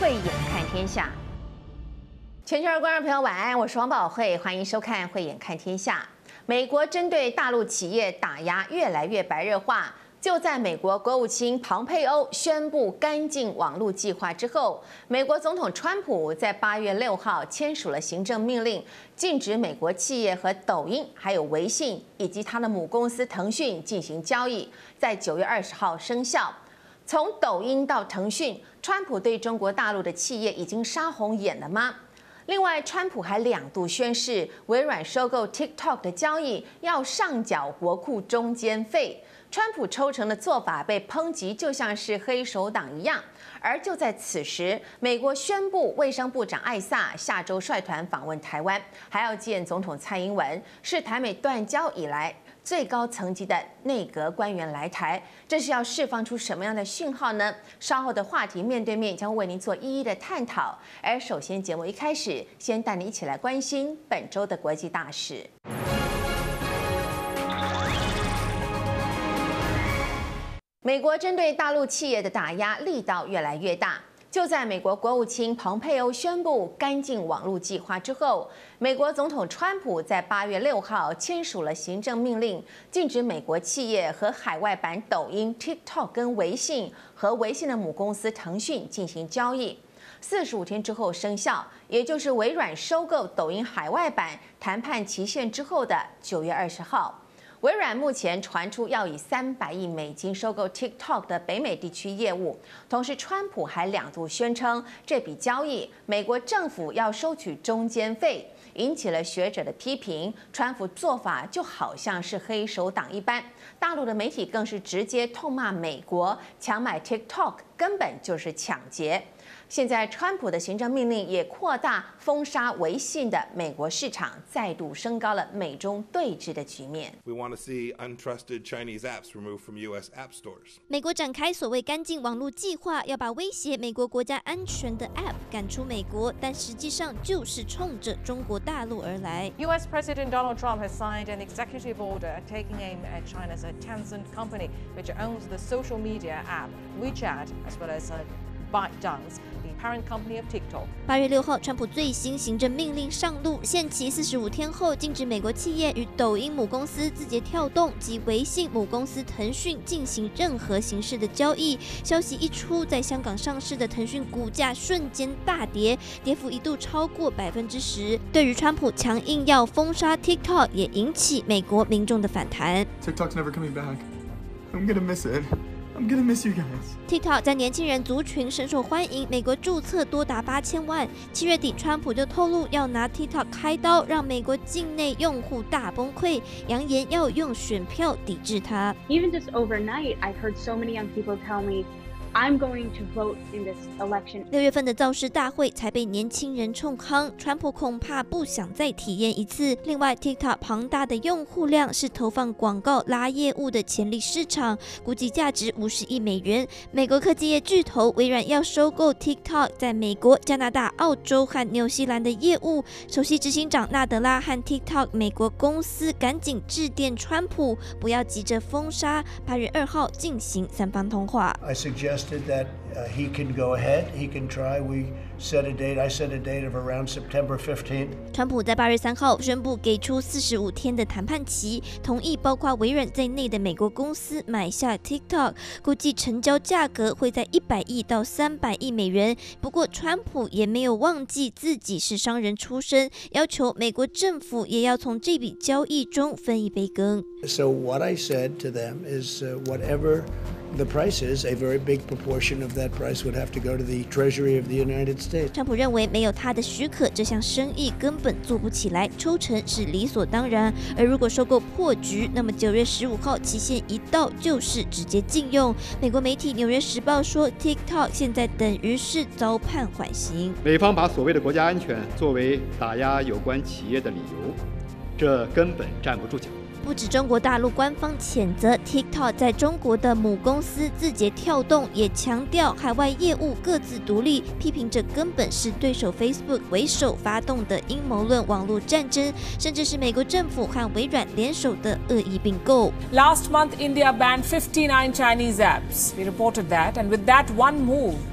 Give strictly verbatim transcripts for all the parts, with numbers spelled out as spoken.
慧眼看天下，全球的观众朋友晚安，我是王宝慧，欢迎收看《慧眼看天下》。美国针对大陆企业打压越来越白热化。就在美国国务卿庞佩欧宣布干净网络计划之后，美国总统川普在八月六号签署了行政命令，禁止美国企业和抖音、还有微信以及它的母公司腾讯进行交易，在九月二十号生效。从抖音到腾讯，川普对中国大陆的企业已经杀红眼了吗？另外，川普还两度宣示，微软收购 TikTok 的交易要上缴国库中间费。川普抽成的做法被抨击，就像是黑手党一样。而就在此时，美国宣布卫生部长艾萨下周率团访问台湾，还要见总统蔡英文，是台美断交以来最高层级的内阁官员来台，这是要释放出什么样的讯号呢？稍后的话题面对面将为您做一一的探讨。而首先，节目一开始，先带你一起来关心本周的国际大事。美国针对大陆企业的打压力道越来越大。就在美国国务卿蓬佩欧宣布干净网络计划之后，美国总统川普在八月六号签署了行政命令，禁止美国企业和海外版抖音、TikTok 跟微信和微信的母公司腾讯进行交易。四十五天之后生效，也就是微软收购抖音海外版谈判期限之后的九月二十号。微软目前传出要以三百亿美金收购 TikTok 的北美地区业务，同时川普还两度宣称这笔交易美国政府要收取中间费，引起了学者的批评。川普做法就好像是黑手党一般，大陆的媒体更是直接痛骂美国强买 TikTok 根本就是抢劫。现在，川普的行政命令也扩大封杀微信的美国市场，再度升高了美中对峙的局面。 We want to see untrusted Chinese apps removed from U S app stores. 美国展开所谓干净网络计划，要把威胁美国国家安全的 App 赶出美国，但实际上就是冲着中国大陆而来。 U S President Donald Trump has signed an executive order taking aim at China's Tencent company, which owns the social media app WeChat, as well as ByteDance, the parent company of TikTok. 八月六号，川普最新行政命令上路，限期四十五天后，禁止美国企业与抖音母公司字节跳动及微信母公司腾讯进行任何形式的交易。消息一出，在香港上市的腾讯股价瞬间大跌，跌幅一度超过百分之十。对于川普强硬要封杀 TikTok， 也引起美国民众的反弹。 TikTok's never coming back. I'm gonna miss it. I'm gonna miss you guys. TikTok 在年轻人族群深受欢迎，美国注册多达八千万。七月底，川普就透露要拿 TikTok 开刀，让美国境内用户大崩溃，扬言要用选票抵制它。 Even just overnight, I've heard so many young people tell me, I'm going to vote in this election. 六月份的造势大会才被年轻人冲康，川普恐怕不想再体验一次。另外 ，TikTok 庞大的用户量是投放广告拉业务的潜力市场，估计价值五十亿美元。美国科技业巨头微软要收购 TikTok 在美国、加拿大、澳洲和纽西兰的业务。首席执行长纳德拉和 TikTok 美国公司赶紧致电川普，不要急着封杀。八月二号进行三方通话。 I suggest that uh, he can go ahead, he can try. We set a date, I set a date of around September fifteenth. 川普在八月三号宣布给出四十五天的谈判期，同意包括微软在内的美国公司买下 TikTok， 估计成交价格会在一百亿到三百亿美元。不过，川普也没有忘记自己是商人出身，要求美国政府也要从这笔交易中分一杯羹。 So what I said to them is, uh, whatever the price is, a very big proportion of that price would have to go to the Treasury of the United States. 川普认为没有他的许可，这项生意根本做不起来，抽成是理所当然。而如果收购破局，那么九月十五号期限一到，就是直接禁用。美国媒体《纽约时报》说 ，TikTok 现在等于是遭判缓刑。 美方把所谓的国家安全作为打压有关企业的理由，这根本站不住脚。 不止中国大陆官方谴责 TikTok 在中国的母公司字节跳动，也强调海外业务各自独立，批评这根本是对手 Facebook 为首发动的阴谋论网络战争，甚至是美国政府和微软联手的恶意并购。 Last month, India banned fifty-nine Chinese apps. We reported that, and with that one move,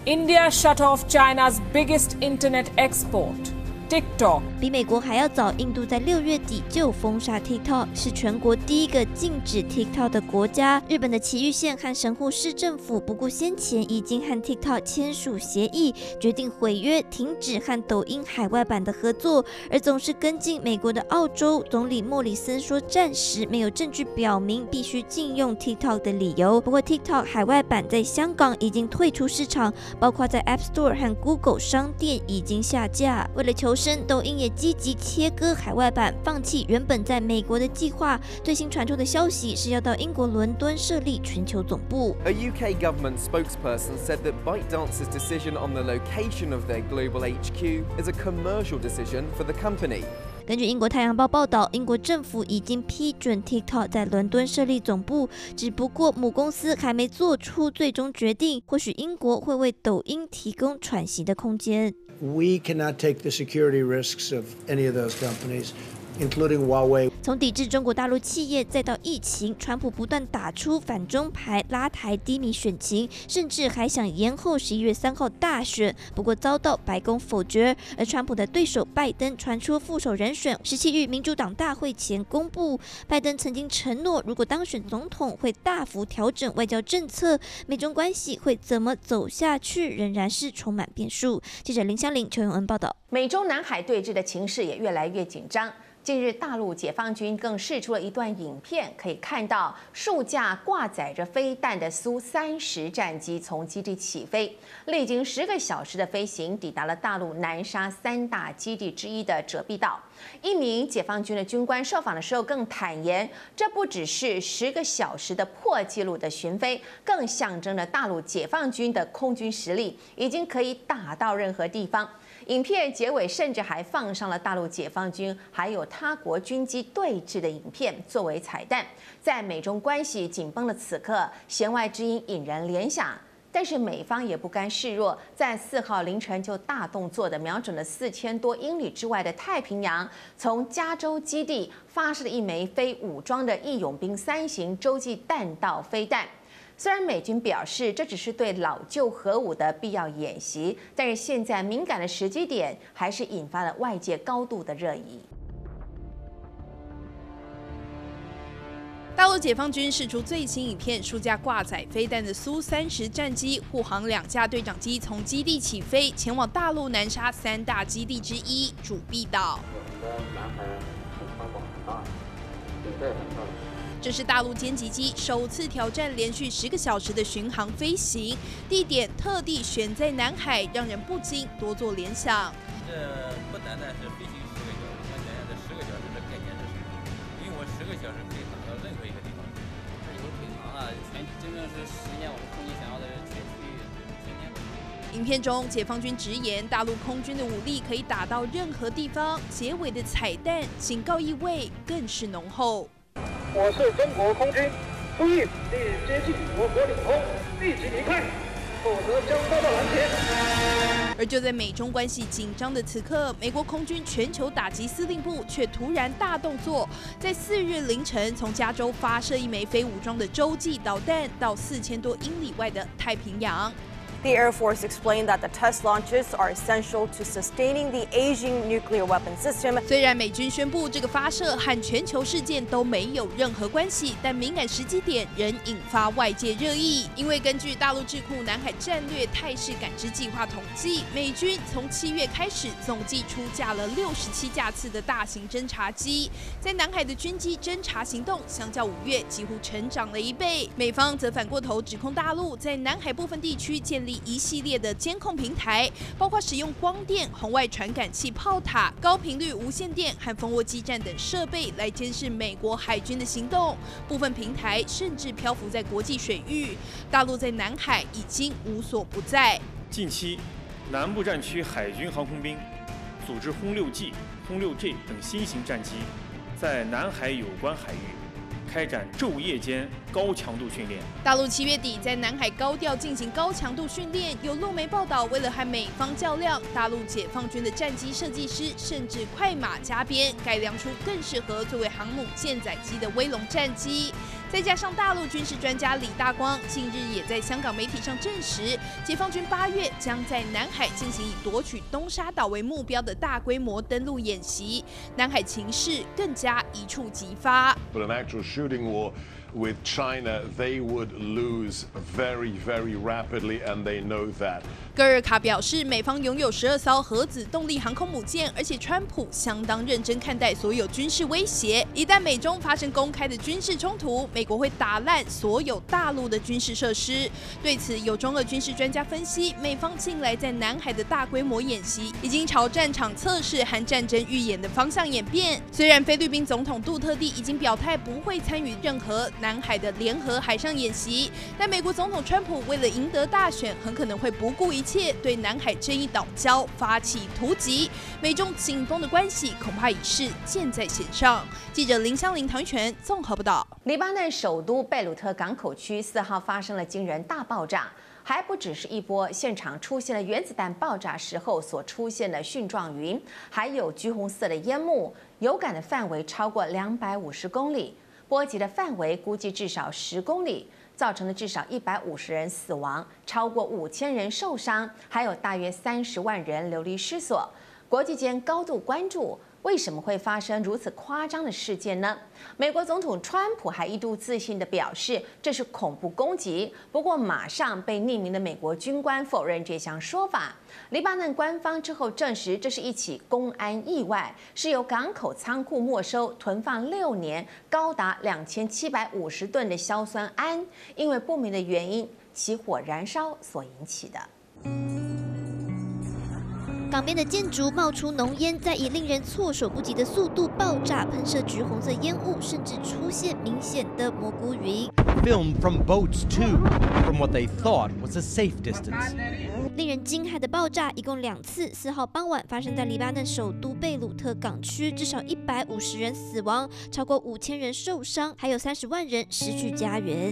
India shut off China's biggest internet export, TikTok. 比美国还要早，印度在六月底就封杀 TikTok， 是全国第一个禁止 TikTok 的国家。日本的埼玉县和神户市政府不顾先前已经和 TikTok 签署协议，决定毁约，停止和抖音海外版的合作。而总是跟进美国的澳洲总理莫里森说，暂时没有证据表明必须禁用 TikTok 的理由。不过 TikTok 海外版在香港已经退出市场，包括在 App Store 和 Google 商店已经下架。为了求生，抖音也积极切割海外版，放弃原本在美国的计划。最新传出的消息是要到英国伦敦设立全球总部。 A U K government spokesperson said that ByteDance's decision on the location of their global H Q is a commercial decision for the company. 根据英国《太阳报》报道，英国政府已经批准 TikTok 在伦敦设立总部，只不过母公司还没做出最终决定。或许英国会为抖音提供喘息的空间。 We cannot take the security risks of any of those companies, including Huawei. 从抵制中国大陆企业，再到疫情，川普不断打出反中牌，拉抬低迷选情，甚至还想延后十一月三号大选，不过遭到白宫否决。而川普的对手拜登传出副手人选，十七日民主党大会前公布。拜登曾经承诺，如果当选总统，会大幅调整外交政策，美中关系会怎么走下去，仍然是充满变数。记者林香玲、邱永恩报道。 美中南海对峙的情势也越来越紧张。近日，大陆解放军更释出了一段影片，可以看到数架挂载着飞弹的苏三十战机从基地起飞，历经十个小时的飞行，抵达了大陆南沙三大基地之一的遮蔽岛。一名解放军的军官受访的时候更坦言，这不只是十个小时的破纪录的巡飞，更象征着大陆解放军的空军实力已经可以打到任何地方。影片结尾甚至还放上了大陆解放军还有他国军机对峙的影片作为彩蛋。在美中关系紧绷的此刻，弦外之音引人联想。但是美方也不甘示弱，在四号凌晨就大动作的瞄准了四千多英里之外的太平洋，从加州基地发射了一枚非武装的义勇兵三型洲际弹道飞弹。虽然美军表示这只是对老旧核武的必要演习，但是现在敏感的时机点还是引发了外界高度的热议。 大陆解放军释出最新影片，数架挂载飞弹的苏三十战机护航两架对讲机从基地起飞，前往大陆南沙三大基地之一主碧岛。这是大陆歼击机首次挑战连续十个小时的巡航飞行，地点特地选在南海，让人不禁多做联想。 这不单单是飞行十个小时，我想想这十个小时的概念是什么？因为我十个小时可以打到任何一个地方。有挺长了，全真正是实现我们空军想要的全区域全天候。 影片中，解放军直言，大陆空军的武力可以打到任何地方。结尾的彩蛋警告意味更是浓厚。 我是中国空军，注意，你接近我国领空，立即离开，否则将遭到拦截。 而就在美中关系紧张的此刻，美国空军全球打击司令部却突然大动作，在四日凌晨从加州发射一枚非武装的洲际导弹到四千多英里外的太平洋。 The Air Force explained that the test launches are essential to sustaining the aging nuclear weapon system. 虽然美军宣布这个发射和全球事件都没有任何关系，但敏感时机点仍引发外界热议。因为根据大陆智库南海战略态势感知计划统计，美军从七月开始总计出架了六十七架次的大型侦察机，在南海的军机侦察行动相较五月几乎成长了一倍。美方则反过头指控大陆在南海部分地区建立一系列的监控平台，包括使用光电、红外传感器炮塔、高频率无线电和蜂窝基站等设备来监视美国海军的行动。部分平台甚至漂浮在国际水域，大陆在南海已经无所不在。 近期，南部战区海军航空兵组织轰六 G、轰六 J 等新型战机，在南海有关海域开展昼夜间高强度训练。 大陆七月底在南海高调进行高强度训练，有路媒报道，为了和美方较量，大陆解放军的战机设计师甚至快马加鞭，改良出更适合作为航母舰载机的威龙战机。 再加上大陆军事专家李大光近日也在香港媒体上证实，解放军八月将在南海进行以夺取东沙岛为目标的大规模登陆演习，南海情势更加一触即发。 But an actual shooting war with China, they would lose very, very rapidly, and they know that. 戈尔卡表示，美方拥有十二艘核子动力航空母舰，而且川普相当认真看待所有军事威胁。一旦美中发生公开的军事冲突，美国会打烂所有大陆的军事设施。对此，有中俄军事专家分析，美方近来在南海的大规模演习，已经朝战场测试和战争预演的方向演变。虽然菲律宾总统杜特地已经表态不会参与任何南海的联合海上演习，但美国总统川普为了赢得大选，很可能会不顾一切对南海争议岛礁发起突击。美中紧绷的关系恐怕已是箭在弦上。记者林香玲、唐全综合报道。 黎巴嫩首都贝鲁特港口区四号发生了惊人大爆炸，还不只是一波，现场出现了原子弹爆炸时候所出现的蕈状云，还有橘红色的烟幕，有感的范围超过两百五十公里。波及的范围估计至少十公里，造成了至少一百五十人死亡，超过五千人受伤，还有大约三十万人流离失所。国际间高度关注，为什么会发生如此夸张的事件呢？美国总统川普还一度自信地表示这是恐怖攻击，不过马上被匿名的美国军官否认这项说法。黎巴嫩官方之后证实，这是一起公安意外，是由港口仓库没收囤放六年、高达两千七百五十吨的硝酸铵，因为不明的原因起火燃烧所引起的。 港边的建筑冒出浓烟，再以令人措手不及的速度爆炸，喷射橘红色烟雾，甚至出现明显的蘑菇云。 Filmed from boats too, from what they thought was a safe distance. 令人惊骇的爆炸一共两次，四号傍晚发生在黎巴嫩首都贝鲁特港区，至少一百五十人死亡，超过五千人受伤，还有三十万人失去家园。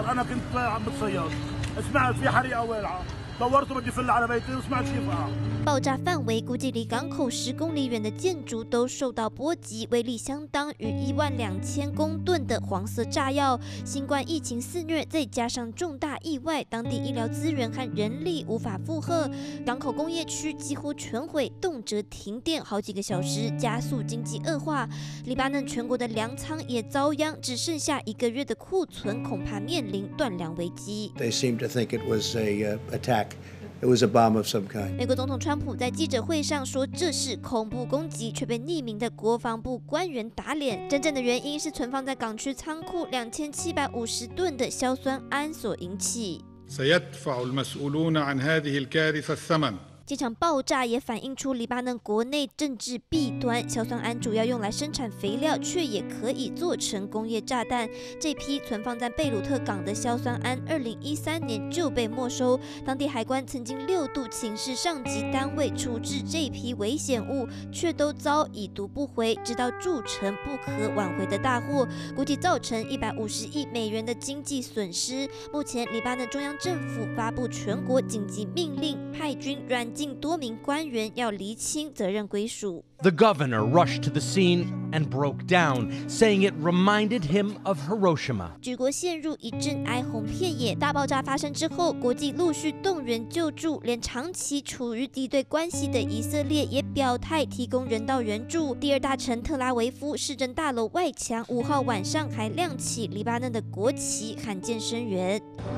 爆炸范围估计离港口十公里远的建筑都受到波及，威力相当于一万两千公吨的黄色炸药。新冠疫情肆虐，再加上重大意外，当地医疗资源和人力无法负荷，港口工业区几乎全毁，动辄停电好几个小时，加速经济恶化。黎巴嫩全国的粮仓也遭殃，只剩下一个月的库存，恐怕面临断粮危机。 They seem to think it was a uh, attack. It was a bomb of some kind. 美国总统川普在记者会上说这是恐怖攻击，却被匿名的国防部官员打脸。真正的原因是存放在港区仓库两千七百五十吨的硝酸铵所引起。 سيدفع المسؤولون عن هذه الكارثة الثمن. 这场爆炸也反映出黎巴嫩国内政治弊端，硝酸铵主要用来生产肥料，却也可以做成工业炸弹。这批存放在贝鲁特港的硝酸铵，二零一三年就被没收。当地海关曾经六度请示上级单位处置这批危险物，却都遭已读不回，直到铸成不可挽回的大祸，估计造成一百五十亿美元的经济损失。目前，黎巴嫩中央政府发布全国紧急命令，派军软近多名官员要厘清责任归属。 The governor rushed to the scene and broke down, saying it reminded him of Hiroshima. 举国陷入一阵哀鸿遍野。大爆炸发生之后，国际陆续动员救助，连长期处于敌对关系的以色列也表态提供人道援助。第二大城特拉维夫市政大楼外墙五号晚上还亮起黎巴嫩的国旗，罕见声援。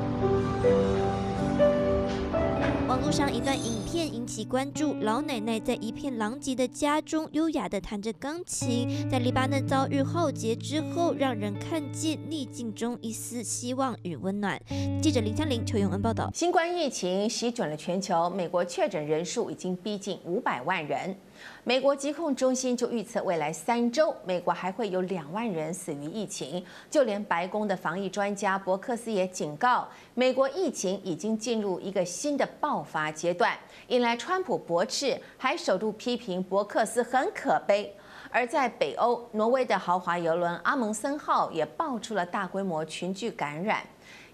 网络上一段影片引起关注，老奶奶在一片狼藉的家中优雅地弹着钢琴。在黎巴嫩遭遇浩劫之后，让人看见逆境中一丝希望与温暖。记者林香玲、邱永恩报道。 新冠疫情席卷了全球，美国确诊人数已经逼近五百万人。美国疾控中心就预测，未来三周，美国还会有两万人死于疫情。就连白宫的防疫专家伯克斯也警告，美国疫情已经进入一个新的爆发阶段，引来川普驳斥，还首度批评伯克斯很可悲。而在北欧，挪威的豪华邮轮阿蒙森号也爆出了大规模群聚感染。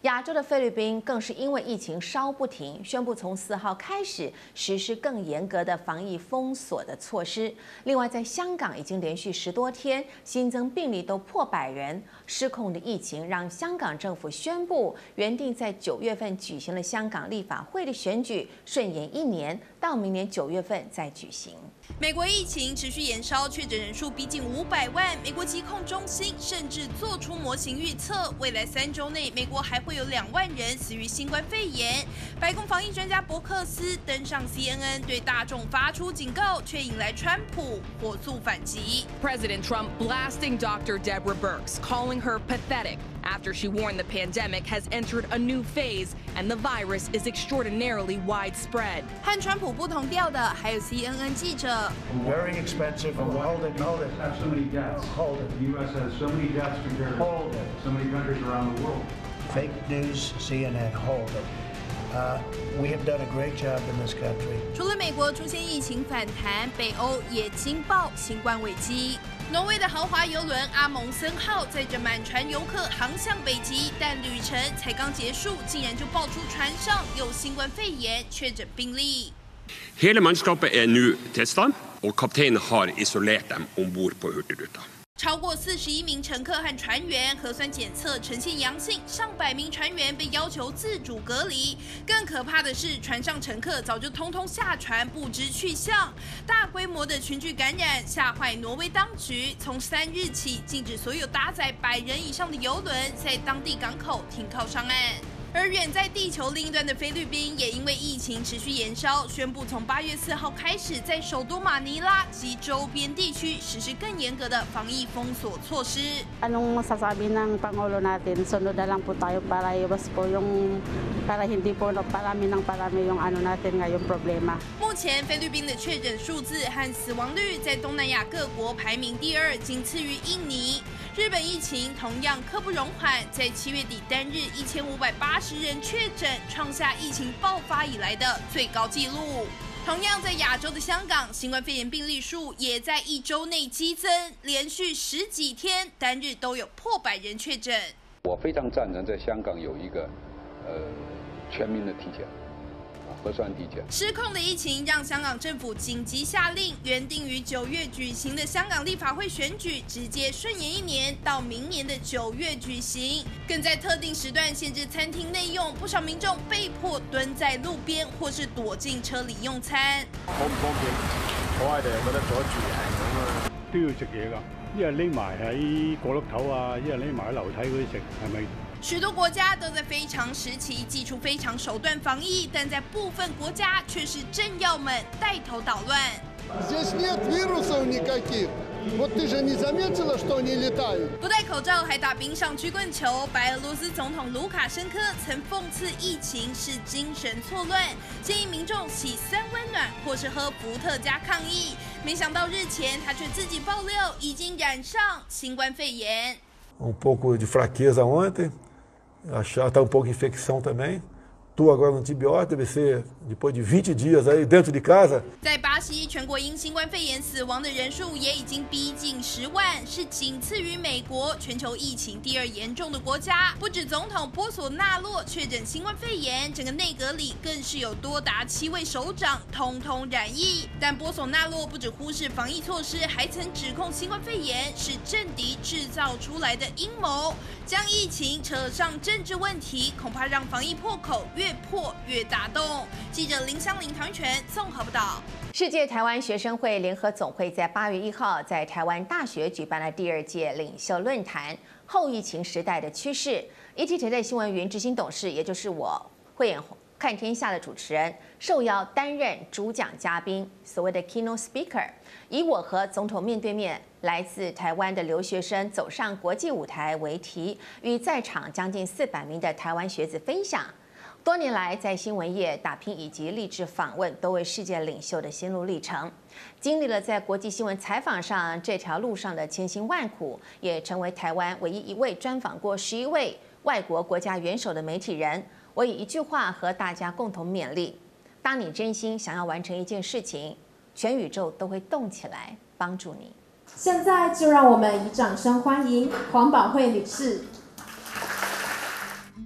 亚洲的菲律宾更是因为疫情稍不停，宣布从四号开始实施更严格的防疫封锁的措施。另外，在香港已经连续十多天新增病例都破百人，失控的疫情让香港政府宣布原定在九月份举行的香港立法会的选举顺延一年，到明年九月份再举行。 美国疫情持续延烧，确诊人数逼近五百万。美国疾控中心甚至做出模型预测，未来三周内美国还会有两万人死于新冠肺炎。白宫防疫专家伯克斯登上 C N N 对大众发出警告，却引来川普火速反击。 President Trump blasting Doctor Deborah Birx, calling her pathetic after she warned the pandemic has entered a new phase and the virus is extraordinarily widespread. 和川普不同调的还有 C N N 记者。 Very expensive. Hold it, hold it. Have so many deaths. Hold it. The U S has so many deaths compared Hold to it. so many countries around the world. Fake news, C N N. Hold it. Uh, we have done a great job in this country. 除了美国出现疫情反弹，北欧也惊爆新冠危机。挪威的豪华邮轮阿蒙森号载着满船游客航向北极，但旅程才刚结束，竟然就爆出船上有新冠肺炎确诊病例。 Hele mannskapet er nå testet, og kapteinen har isolert dem ombord på Hurtigruta. 超过四十一名乘客和船员核酸检测呈现阳性，上百名船员被要求自主隔离。更可怕的是，船上乘客早就通通下船，不知去向。大规模的群聚感染吓坏挪威当局，从三日起禁止所有搭载百人以上的邮轮在当地港口停靠上岸。而远在地球另一端的菲律宾，也因为疫情持续延烧，宣布从八月四号开始，在首都马尼拉及周边地区实施更严格的防疫封锁措施。 Anong masasabi ng Pangulo natin? Sunod na lang po tayo para iwas po yung para hindi po parami ng parami yung ano natin ngayong problema. 目前菲律宾的确诊数字和死亡率在东南亚各国排名第二，仅次于印尼。日本疫情同样刻不容缓，在七月底单日一千五百八十人确诊，创下疫情爆发以来的最高纪录。同样在亚洲的香港，新冠肺炎病例数也在一周内激增，连续十几天单日都有破百人确诊。 我非常赞成在香港有一个呃全民的体检。核酸体检。 失控的疫情让香港政府紧急下令，原定于九月举行的香港立法会选举直接顺延一年，到明年的九月举行。更在特定時段限制餐廳內用，不少民眾被迫蹲在路邊或是躲進車裡用餐。 好唔方便，我係哋覺得阻住係咁啊。都要食嘢㗎，一係匿埋喺角落頭啊，一係匿埋喺樓梯嗰啲食，係咪？ 许多国家都在非常时期祭出非常手段防疫，但在部分国家却是政要们带头捣乱。 Здесь нет вирусов никаких. Вот ты же не заметила, что они летают? 不戴口罩还打冰上曲棍球，白俄罗斯总统卢卡申科曾讽刺疫情是精神错乱，建议民众洗三温暖或是喝伏特加抗疫。没想到日前他却自己爆料已经染上新冠肺炎。 Um pouco de fraqueza ontem. Achar tá um pouco de infecção também. Tô agora no antibiótico, deve ser depois de vinte dias aí dentro de casa. 在巴西，全国因新冠肺炎死亡的人数也已经逼近十万，是仅次于美国全球疫情第二严重的国家。不止总统波索纳洛确诊新冠肺炎，整个内阁里更是有多达七位首长通通染疫。但波索纳洛不止忽视防疫措施，还曾指控新冠肺炎是政敌制造出来的阴谋，将疫情扯上政治问题，恐怕让防疫破口越破越大洞。记者林香林、唐玉泉综合报道。 世界台湾学生会联合总会在八月一号在台湾大学举办了第二届领袖论坛，后疫情时代的趋势。E T Today 新闻云执行董事，也就是我慧眼看天下的主持人，受邀担任主讲嘉宾，所谓的 keynote speaker， 以我和总统面对面，来自台湾的留学生走上国际舞台为题，与在场将近四百名的台湾学子分享。多年来在新闻业打拼以及励志访问，都为世界领袖的心路历程，经历了在国际新闻采访上这条路上的千辛万苦，也成为台湾唯一一位专访过十一位外国国家元首的媒体人。我以一句话和大家共同勉励：当你真心想要完成一件事情，全宇宙都会动起来帮助你。 现在就让我们以掌声欢迎黄宝慧女士。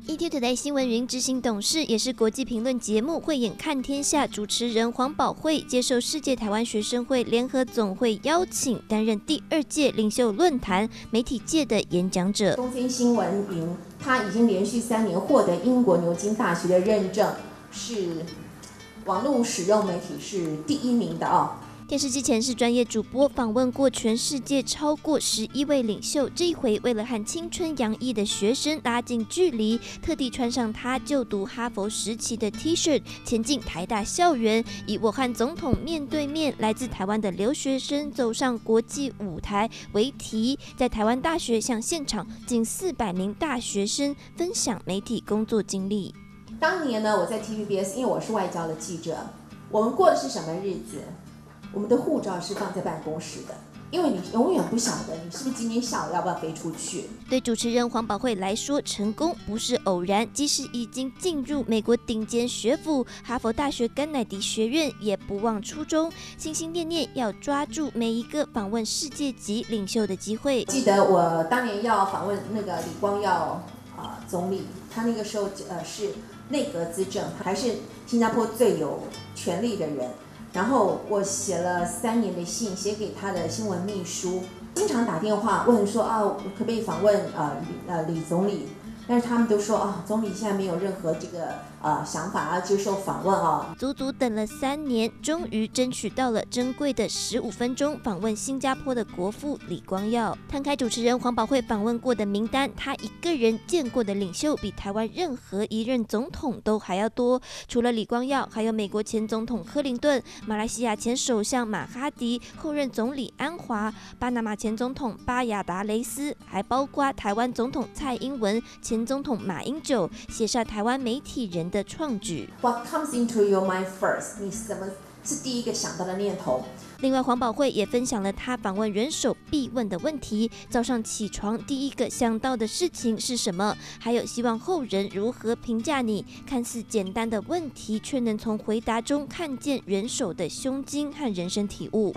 E T Today 新闻云执行董事，也是国际评论节目《慧眼看天下》主持人黄宝慧接受世界台湾学生会联合总会邀请，担任第二届领袖论坛媒体界的演讲者。 东森新闻云，他已经连续三年获得英国牛津大学的认证，是网络使用媒体是第一名的哦。 电视机前是专业主播，访问过全世界超过十一位领袖。这一回，为了和青春洋溢的学生拉近距离，特地穿上他就读哈佛时期的 T 恤，前进台大校园，以我和总统面对面，来自台湾的留学生走上国际舞台为题，在台湾大学向现场近四百名大学生分享媒体工作经历。 当年呢，我在 T V B S， 因为我是外交的记者，我们过的是什么日子？我们的护照是放在办公室的，因为你永远不晓得你是不是今天下午要不要飞出去。 对主持人黄宝慧来说，成功不是偶然，即使已经进入美国顶尖学府哈佛大学甘乃迪学院，也不忘初衷，心心念念要抓住每一个访问世界级领袖的机会。 记得我当年要访问那个李光耀、呃、总理，他那个时候呃是内阁资政，还是新加坡最有权力的人。然后我写了三年的信，写给他的新闻秘书，经常打电话问说啊，可不可以访问呃呃李总理？但是他们都说啊，总理现在没有任何这个呃想法要接受访问啊。 足足等了三年，终于争取到了珍贵的十五分钟访问新加坡的国父李光耀。摊开主持人黄宝慧访问过的名单，他一个人见过的领袖比台湾任何一任总统都还要多。除了李光耀，还有美国前总统克林顿、马来西亚前首相马哈迪、后任总理安华、巴拿马前总统巴亚达雷斯，还包括台湾总统蔡英文、前总统马英九，写下台湾媒体人的创举。 What comes into your mind first？ 你什么是第一个想到的念头？ 另外，黄宝慧也分享了他访问元首必问的问题：早上起床第一个想到的事情是什么？还有希望后人如何评价你？看似简单的问题，却能从回答中看见元首的胸襟和人生体悟。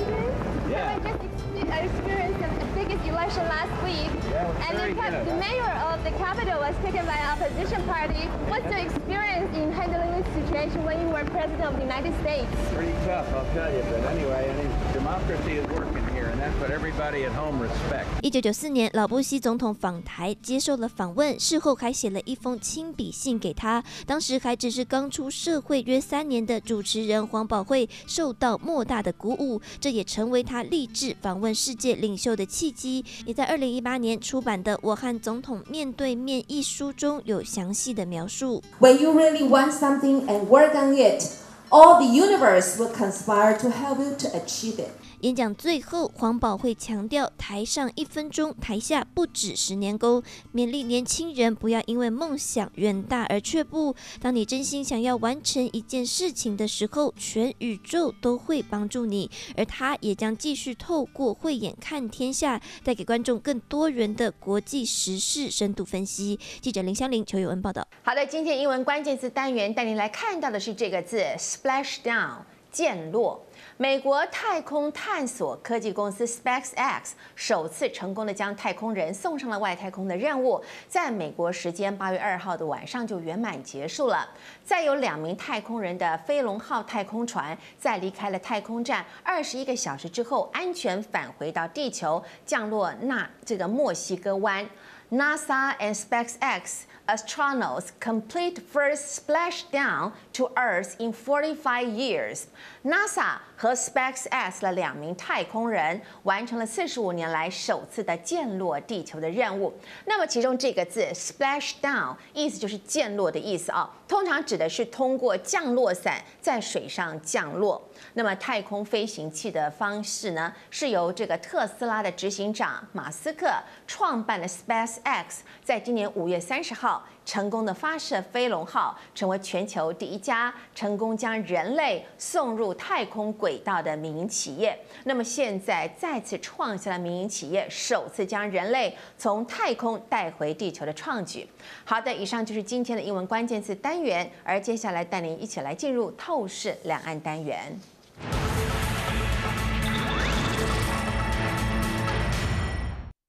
I experienced the biggest election last week, and in fact, the mayor of the capital was taken by an opposition party. What's your experience in handling this situation when you were president of the United States? Pretty tough, I'll tell you. But anyway, I mean, democracy is working here, and that's what everybody at home respects. 一九九四年，老布希总统访台，接受了访问，事后还写了一封亲笔信给他。当时还只是刚出社会约三年的主持人黄宝慧，受到莫大的鼓舞，这也成为他立志访问世界领袖的契机。也在二零一八年出版的《我和总统面对面》一书中有详细的描述。 When you really want something and work on it, all the universe will conspire to help you to achieve it. 演讲最后，黄宝慧强调：台上一分钟，台下不止十年功。勉励年轻人不要因为梦想远大而却步。当你真心想要完成一件事情的时候，全宇宙都会帮助你。而他也将继续透过慧眼看天下，带给观众更多元的国际时事深度分析。记者林香玲、邱友恩报道。 好的，今天英文关键字单元带您来看到的是这个字 ：splashdown， 溅落。美国太空探索科技公司 SpaceX 首次成功的将太空人送上了外太空的任务，在美国时间八月二号的晚上就圆满结束了。再有两名太空人的飞龙号太空船，在离开了太空站二十一个小时之后，安全返回到地球，降落那这个墨西哥湾。NASA and SpaceX astronauts complete first splashdown to Earth in forty-five years. NASA 和 SpaceX 的两名太空人完成了四十五年来首次的降落地球的任务。那么其中这个字 splashdown 意思就是降落的意思啊，通常指的是通过降落伞在水上降落。那么太空飞行器的方式呢，是由这个特斯拉的执行长马斯克创办的 SpaceX， 在今年五月三十号成功的发射飞龙号，成为全球第一家成功将人类送入太空轨道的民营企业。那么现在再次创下了民营企业首次将人类从太空带回地球的创举。好的，以上就是今天的英文关键词单元，而接下来带您一起来进入透视两岸单元。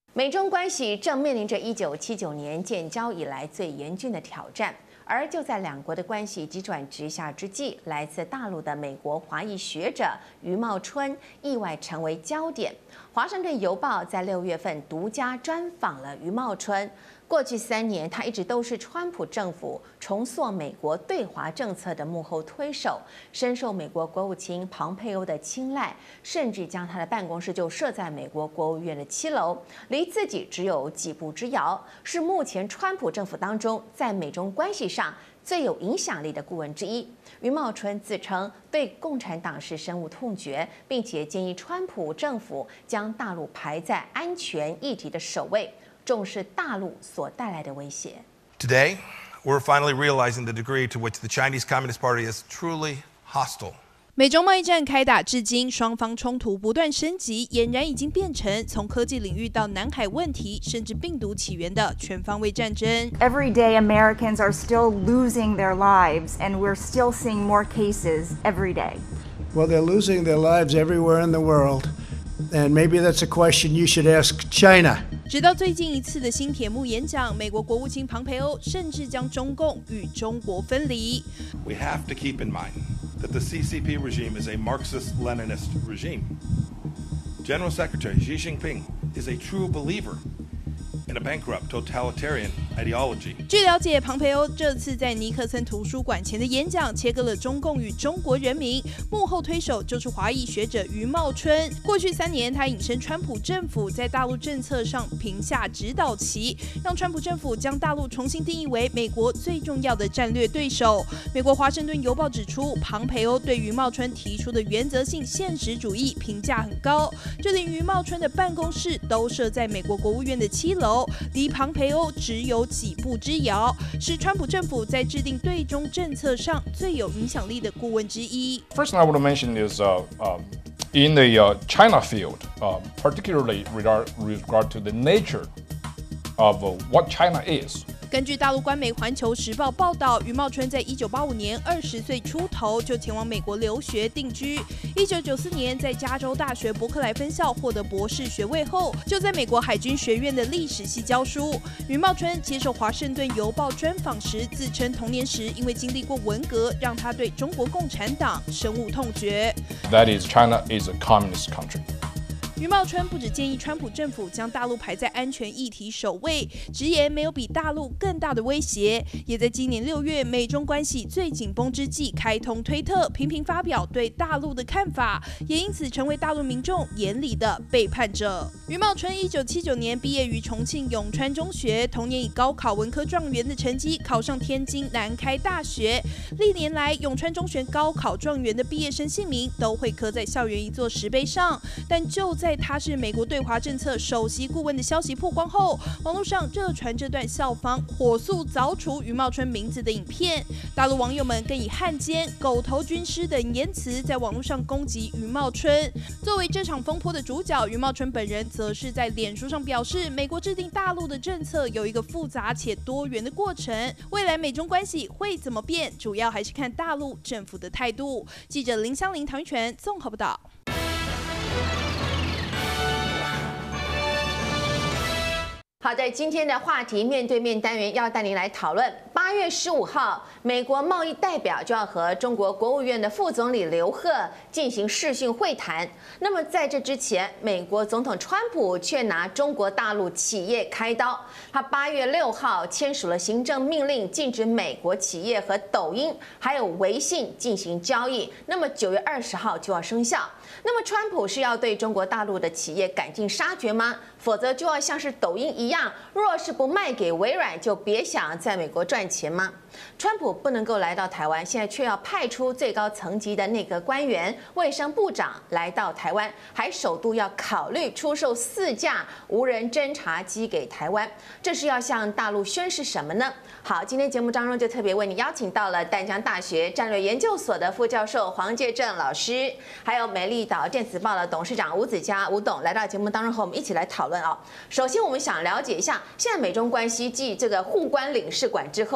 美中关系正面临着一九七九年建交以来最严峻的挑战。而就在两国的关系急转直下之际，来自大陆的美国华裔学者余茂春意外成为焦点。华盛顿邮报在六月份独家专访了余茂春。过去三年，他一直都是川普政府重塑美国对华政策的幕后推手，深受美国国务卿庞佩欧的青睐，甚至将他的办公室就设在美国国务院的七楼，离自己只有几步之遥，是目前川普政府当中在美中关系上最有影响力的顾问之一。余茂春自称对共产党是深恶痛绝，并且建议川普政府将大陆排在安全议题的首位，重视大陆所带来的威胁。 Today, we're finally realizing the degree to which the Chinese Communist Party is truly hostile. 美中贸易战开打至今，双方冲突不断升级，俨然已经变成从科技领域到南海问题，甚至病毒起源的全方位战争。 Every day, Americans are still losing their lives, and we're still seeing more cases every day. Well, they're losing their lives everywhere in the world, and maybe that's a question you should ask China. 直到最近一次的新铁幕演讲，美国国务卿庞培欧甚至将中共与中国分离。 We have to keep in mind that the C C P regime is a Marxist-Leninist regime. General Secretary Xi Jinping is a true believer in a bankrupt totalitarian ideology. 据了解，庞培欧这次在尼克森图书馆前的演讲，切割了中共与中国人民，幕后推手就是华裔学者余茂春。过去三年，他隐身川普政府在大陆政策上平下指导棋，让川普政府将大陆重新定义为美国最重要的战略对手。美国华盛顿邮报指出，庞培欧对余茂春提出的原则性现实主义评价很高，就连余茂春的办公室都设在美国国务院的七楼，离庞培欧只有几步之遥，是川普政府在制定对中政策上最有影响力的顾问之一。 First thing I want to mention is uh, um, in the uh, China field, uh, particularly regard, regard to the nature of uh, what China is. 根据大陆官媒《环球时报》报道，余茂春在一九八五年二十岁出头就前往美国留学定居。一九九四年在加州大学伯克莱分校获得博士学位后，就在美国海军学院的历史系教书。余茂春接受《华盛顿邮报》专访时自称，童年时因为经历过文革，让他对中国共产党深恶痛绝。 That is, China is a communist country. 余茂春不只建议川普政府将大陆排在安全议题首位，直言没有比大陆更大的威胁，也在今年六月美中关系最紧绷之际开通推特，频频发表对大陆的看法，也因此成为大陆民众眼里的背叛者。余茂春一九七九年毕业于重庆永川中学，同年以高考文科状元的成绩考上天津南开大学。历年来，永川中学高考状元的毕业生姓名都会刻在校园一座石碑上，但就在他是美国对华政策首席顾问的消息曝光后，网络上热传这段校方火速凿除余茂春名字的影片。大陆网友们更以汉奸、狗头军师等言辞在网络上攻击余茂春。作为这场风波的主角，余茂春本人则是在脸书上表示，美国制定大陆的政策有一个复杂且多元的过程，未来美中关系会怎么变，主要还是看大陆政府的态度。记者林香玲、唐玉泉综合报道。 好的，今天的话题面对面单元要带您来讨论。八月十五号，美国贸易代表就要和中国国务院的副总理刘鹤进行视讯会谈。那么在这之前，美国总统川普却拿中国大陆企业开刀。他八月六号签署了行政命令，禁止美国企业和抖音还有微信进行交易。那么九月二十号就要生效。那么川普是要对中国大陆的企业赶尽杀绝吗？否则就要像是抖音一样，若是不卖给微软，就别想在美国赚钱吗？川普不能够来到台湾，现在却要派出最高层级的内阁官员、卫生部长来到台湾，还首度要考虑出售四架无人侦察机给台湾，这是要向大陆宣示什么呢？好，今天节目当中就特别为你邀请到了淡江大学战略研究所的副教授黄介正老师，还有美丽岛电子报的董事长吴子嘉吴董来到节目当中和我们一起来讨论哦。首先，我们想了解一下，现在美中关系继这个互关领事馆之后，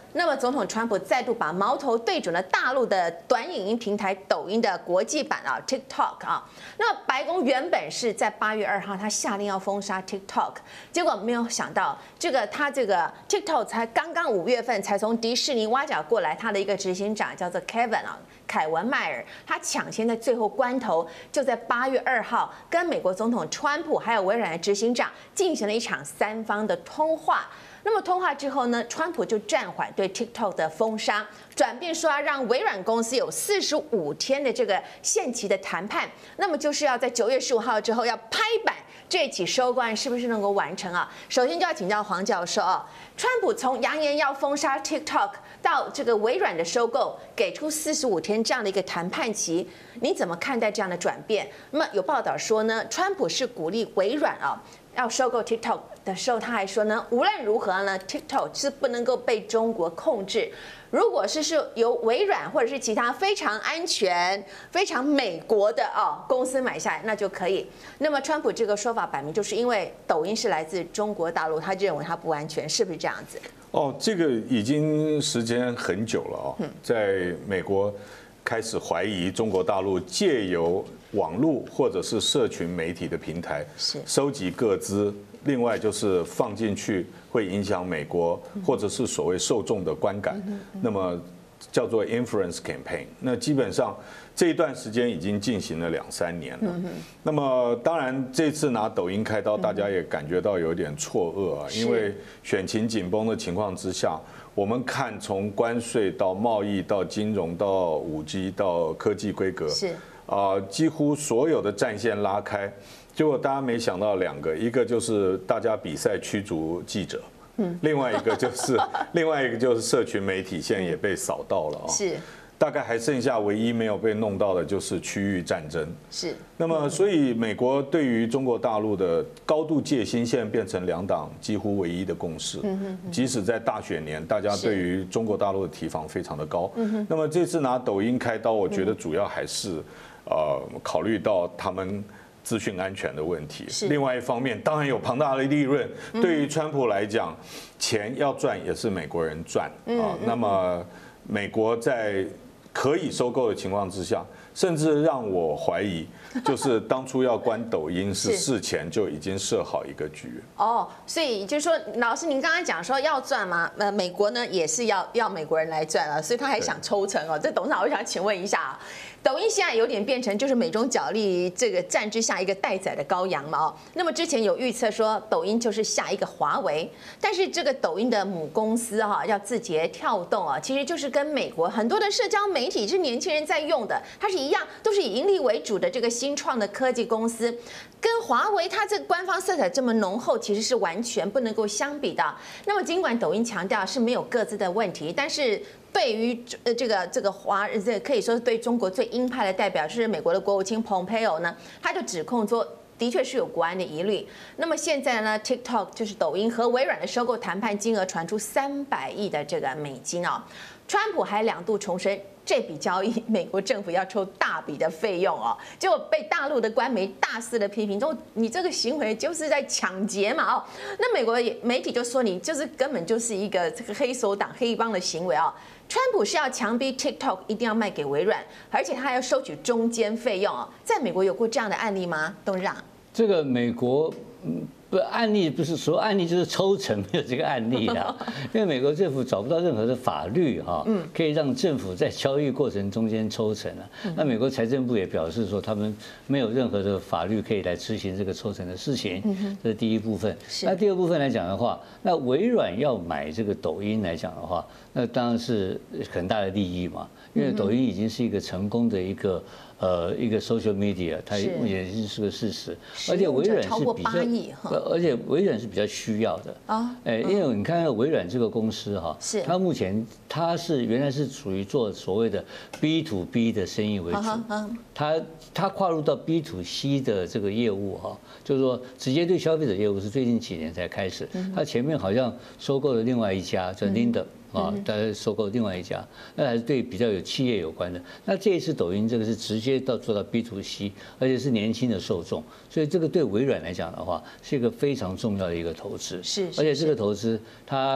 那么总统川普再度把矛头对准了大陆的短影音平台抖音的国际版啊 TikTok 啊。那么白宫原本是在八月二号，他下令要封杀 TikTok， 结果没有想到这个他这个 TikTok 才刚刚五月份才从迪士尼挖角过来，他的一个执行长叫做 Kevin 啊。凯文迈尔，他抢先在最后关头，就在八月二号跟美国总统川普还有微软的执行长进行了一场三方的通话。那么通话之后呢，川普就暂缓对 TikTok 的封杀，转变说要让微软公司有四十五天的这个限期的谈判，那么就是要在九月十五号之后要拍板。这起收购案是不是能够完成啊？首先就要请教黄教授啊，川普从扬言要封杀 TikTok 到这个微软的收购，给出四十五天这样的一个谈判期，你怎么看待这样的转变？那么有报道说呢，川普是鼓励微软啊要收购 TikTok 的时候，他还说呢，无论如何呢 ，TikTok 是不能够被中国控制。如果是是由微软或者是其他非常安全、非常美国的哦公司买下来，那就可以。那么川普这个说法摆明就是因为抖音是来自中国大陆，他认为它不安全，是不是这样子？ 哦，这个已经时间很久了哦，在美国开始怀疑中国大陆借由网络或者是社群媒体的平台收集个资。另外就是放进去会影响美国或者是所谓受众的观感，那么叫做 influence campaign。那基本上这一段时间已经进行了两三年了。那么当然这次拿抖音开刀，大家也感觉到有点错愕啊，因为选情紧绷的情况之下，我们看从关税到贸易到金融到五 G 到科技规格，是啊，几乎所有的战线拉开。结果大家没想到两个，一个就是大家比赛驱逐记者，嗯，另外一个就是另外一个就是社群媒体现在也被扫到了啊，是，大概还剩下唯一没有被弄到的就是区域战争，是。那么所以美国对于中国大陆的高度戒心，现在变成两党几乎唯一的共识，即使在大选年，大家对于中国大陆的提防非常的高。那么这次拿抖音开刀，我觉得主要还是呃考虑到他们资讯安全的问题，另外一方面当然有庞大的利润。对于川普来讲，钱要赚也是美国人赚啊。那么美国在可以收购的情况之下，甚至让我怀疑，就是当初要关抖音是事前就已经设好一个局。哦， 所以就是说，老师您刚才讲说要赚吗？呃，美国呢也是要要美国人来赚了，所以他还想抽成哦。这董事长，我想请问一下啊。抖音现在有点变成就是美中角力这个战之下一个待宰的羔羊嘛哦。那么之前有预测说抖音就是下一个华为，但是这个抖音的母公司哈叫字节跳动啊，其实就是跟美国很多的社交媒体是年轻人在用的，它是一样都是以盈利为主的这个新创的科技公司，跟华为它这个官方色彩这么浓厚，其实是完全不能够相比的。那么尽管抖音强调是没有各自的问题，但是对于呃这个这个华这可以说是对中国最鹰派的代表是美国的国务卿蓬佩奥呢，他就指控说，的确是有国安的疑虑。那么现在呢 ，TikTok 就是抖音和微软的收购谈判金额传出三百亿的这个美金啊，川普还两度重申这笔交易美国政府要抽大笔的费用哦，结果被大陆的官媒大肆的批评，说你这个行为就是在抢劫嘛哦，那美国媒体就说你就是根本就是一个这个黑手党黑帮的行为哦。川普是要强逼 TikTok 一定要卖给微软，而且他还要收取中间费用哦。在美国有过这样的案例吗？董事长， 这个美国嗯。不，案例不是所有案例就是抽成，没有这个案例啦。因为美国政府找不到任何的法律哈，可以让政府在交易过程中间抽成啊。那美国财政部也表示说，他们没有任何的法律可以来执行这个抽成的事情。这是第一部分。那第二部分来讲的话，那微软要买这个抖音来讲的话，那当然是很大的利益嘛，因为抖音已经是一个成功的一个。呃，一个 social media， 它也是个事实，而且微软是比较，而且微软是比较需要的啊。哎，因为你看微软这个公司哈，是它目前它是原来是属于做所谓的 B to B 的生意为主，它它跨入到 B to C 的这个业务哈，就是说直接对消费者业务是最近几年才开始，它前面好像收购了另外一家叫 Linda。啊，大家收购另外一家，那还是对比较有企业有关的。那这一次抖音这个是直接到做到 B to C， 而且是年轻的受众，所以这个对微软来讲的话，是一个非常重要的一个投资。是，而且这个投资它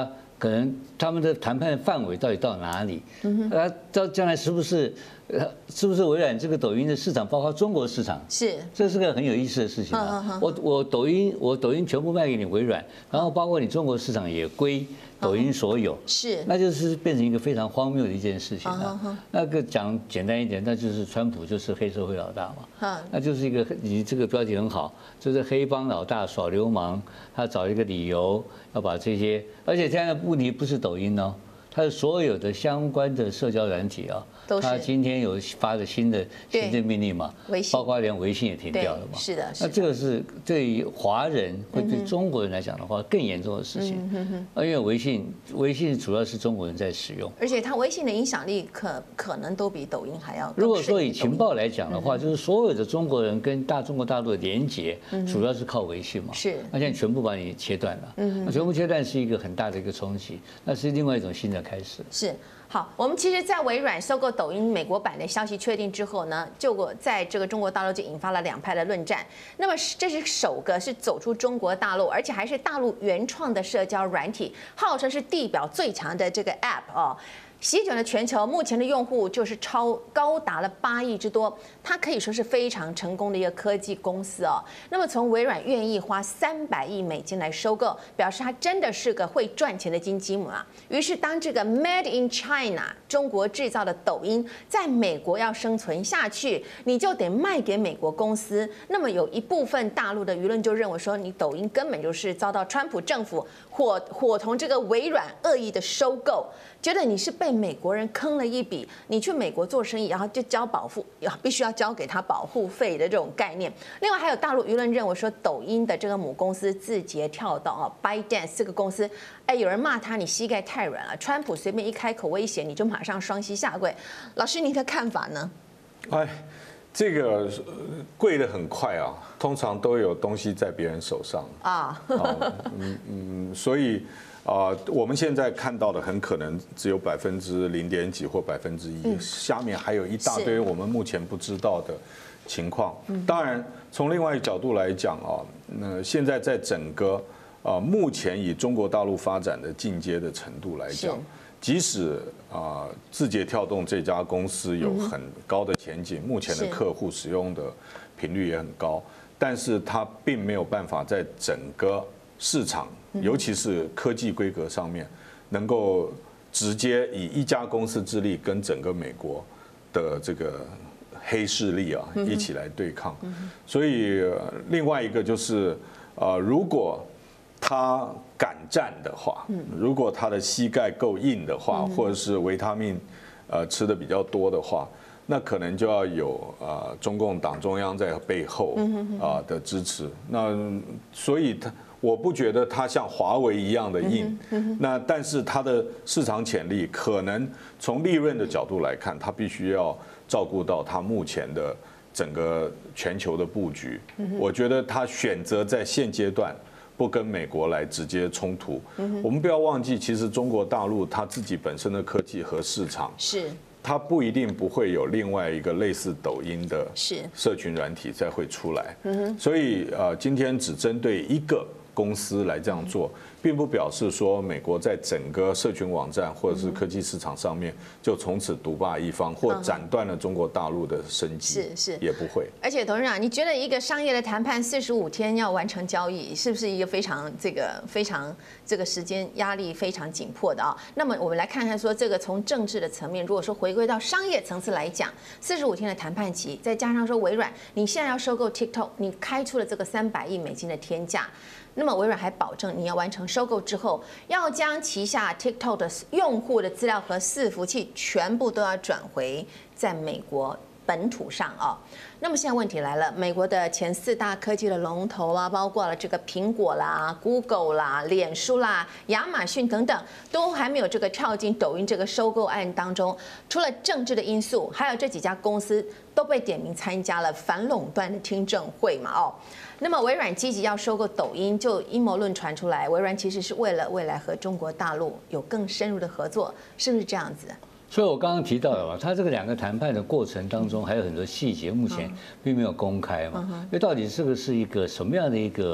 可能他们的谈判范围到底到哪里？嗯哼，啊，到将来是不是？呃，是不是微软这个抖音的市场，包括中国市场， 是， 这是个很有意思的事情啊。我我抖音我抖音全部卖给你微软，然后包括你中国市场也归抖音所有， 是， 那就是变成一个非常荒谬的一件事情啊。那个讲简单一点，那就是川普就是黑社会老大嘛，那就是一个你这个标题很好，就是黑帮老大耍流氓，他找一个理由要把这些，而且现在问题不是抖音哦。它的所有的相关的社交软体啊，它今天有发了新的行政命令嘛，包括连微信也停掉了嘛。 是的， 那这个是对于华人或对中国人来讲的话更严重的事情，因为微信微信主要是中国人在使用， 而且它微信的影响力可可能都比抖音还要。 如果说以情报来讲的话，就是所有的中国人跟大中国大陆的连接，主要是靠微信嘛。 是， 那现在全部把你切断了，那全部切断是一个很大的一个冲击，那是另外一种新的开始。 是好，我们其实，在微软收购抖音美国版的消息确定之后呢，就在这个中国大陆就引发了两派的论战。那么这是首个是走出中国大陆，而且还是大陆原创的社交软体，号称是地表最强的这个 App 哦。席卷了全球，目前的用户就是超高达了八亿之多，它可以说是非常成功的一个科技公司哦。那么从微软愿意花三百亿美金来收购，表示它真的是个会赚钱的金鸡母啊。于是当这个 Made in China 中国制造的抖音在美国要生存下去，你就得卖给美国公司。那么有一部分大陆的舆论就认为说，你抖音根本就是遭到川普政府伙伙同这个微软恶意的收购。觉得你是被美国人坑了一笔，你去美国做生意，然后就交保护，必须要交给他保护费的这种概念。另外还有大陆舆论认为说，抖音的这个母公司字节跳动啊 ，ByteDance 这个公司，哎，有人骂他你膝盖太软了，川普随便一开口威胁，你就马上双膝下跪。老师，您的看法呢？ 哎，这个跪得很快啊，通常都有东西在别人手上啊。嗯嗯，所以。啊、呃，我们现在看到的很可能只有百分之零点几或百分之一，下面还有一大堆我们目前不知道的情况。当然，从另外一个角度来讲啊，那现在在整个啊、呃、目前以中国大陆发展的进阶的程度来讲，即使啊、呃、字节跳动这家公司有很高的前景，目前的客户使用的频率也很高，但是它并没有办法在整个市场。尤其是科技规格上面，能够直接以一家公司之力跟整个美国的这个黑势力啊一起来对抗。所以另外一个就是，呃，如果他敢战的话，如果他的膝盖够硬的话，或者是维他命呃吃的比较多的话，那可能就要有呃中共党中央在背后啊的支持。那所以他。我不觉得它像华为一样的硬，那但是它的市场潜力可能从利润的角度来看，它必须要照顾到它目前的整个全球的布局。我觉得它选择在现阶段不跟美国来直接冲突。我们不要忘记，其实中国大陆它自己本身的科技和市场是。 它不一定不会有另外一个类似抖音的社群软体再会出来，所以呃，今天只针对一个公司来这样做，并不表示说美国在整个社群网站或者是科技市场上面就从此独霸一方，或斩断了中国大陆的生机， 是是也不会。 而且董事长，你觉得一个商业的谈判四十五天要完成交易，是不是一个非常这个非常这个时间压力非常紧迫的啊？那么我们来看看说，这个从政治的层面，如果说回归到商业层次来讲，四十五天的谈判期，再加上说微软你现在要收购 TikTok， 你开出了这个三百亿美金的天价。那么微软还保证，你要完成收购之后，要将旗下 TikTok 的用户的资料和伺服器全部都要转回在美国本土上啊。那么现在问题来了，美国的前四大科技的龙头啊，包括了这个苹果啦、Google 啦、脸书啦、亚马逊等等，都还没有这个跳进抖音这个收购案当中。除了政治的因素，还有这几家公司都被点名参加了反垄断的听证会嘛哦。那么微软积极要收购抖音，就阴谋论传出来，微软其实是为了未来和中国大陆有更深入的合作，是不是这样子？ 所以我刚刚提到了嘛，它这个两个谈判的过程当中还有很多细节，目前并没有公开嘛。因为到底这个是一个什么样的一个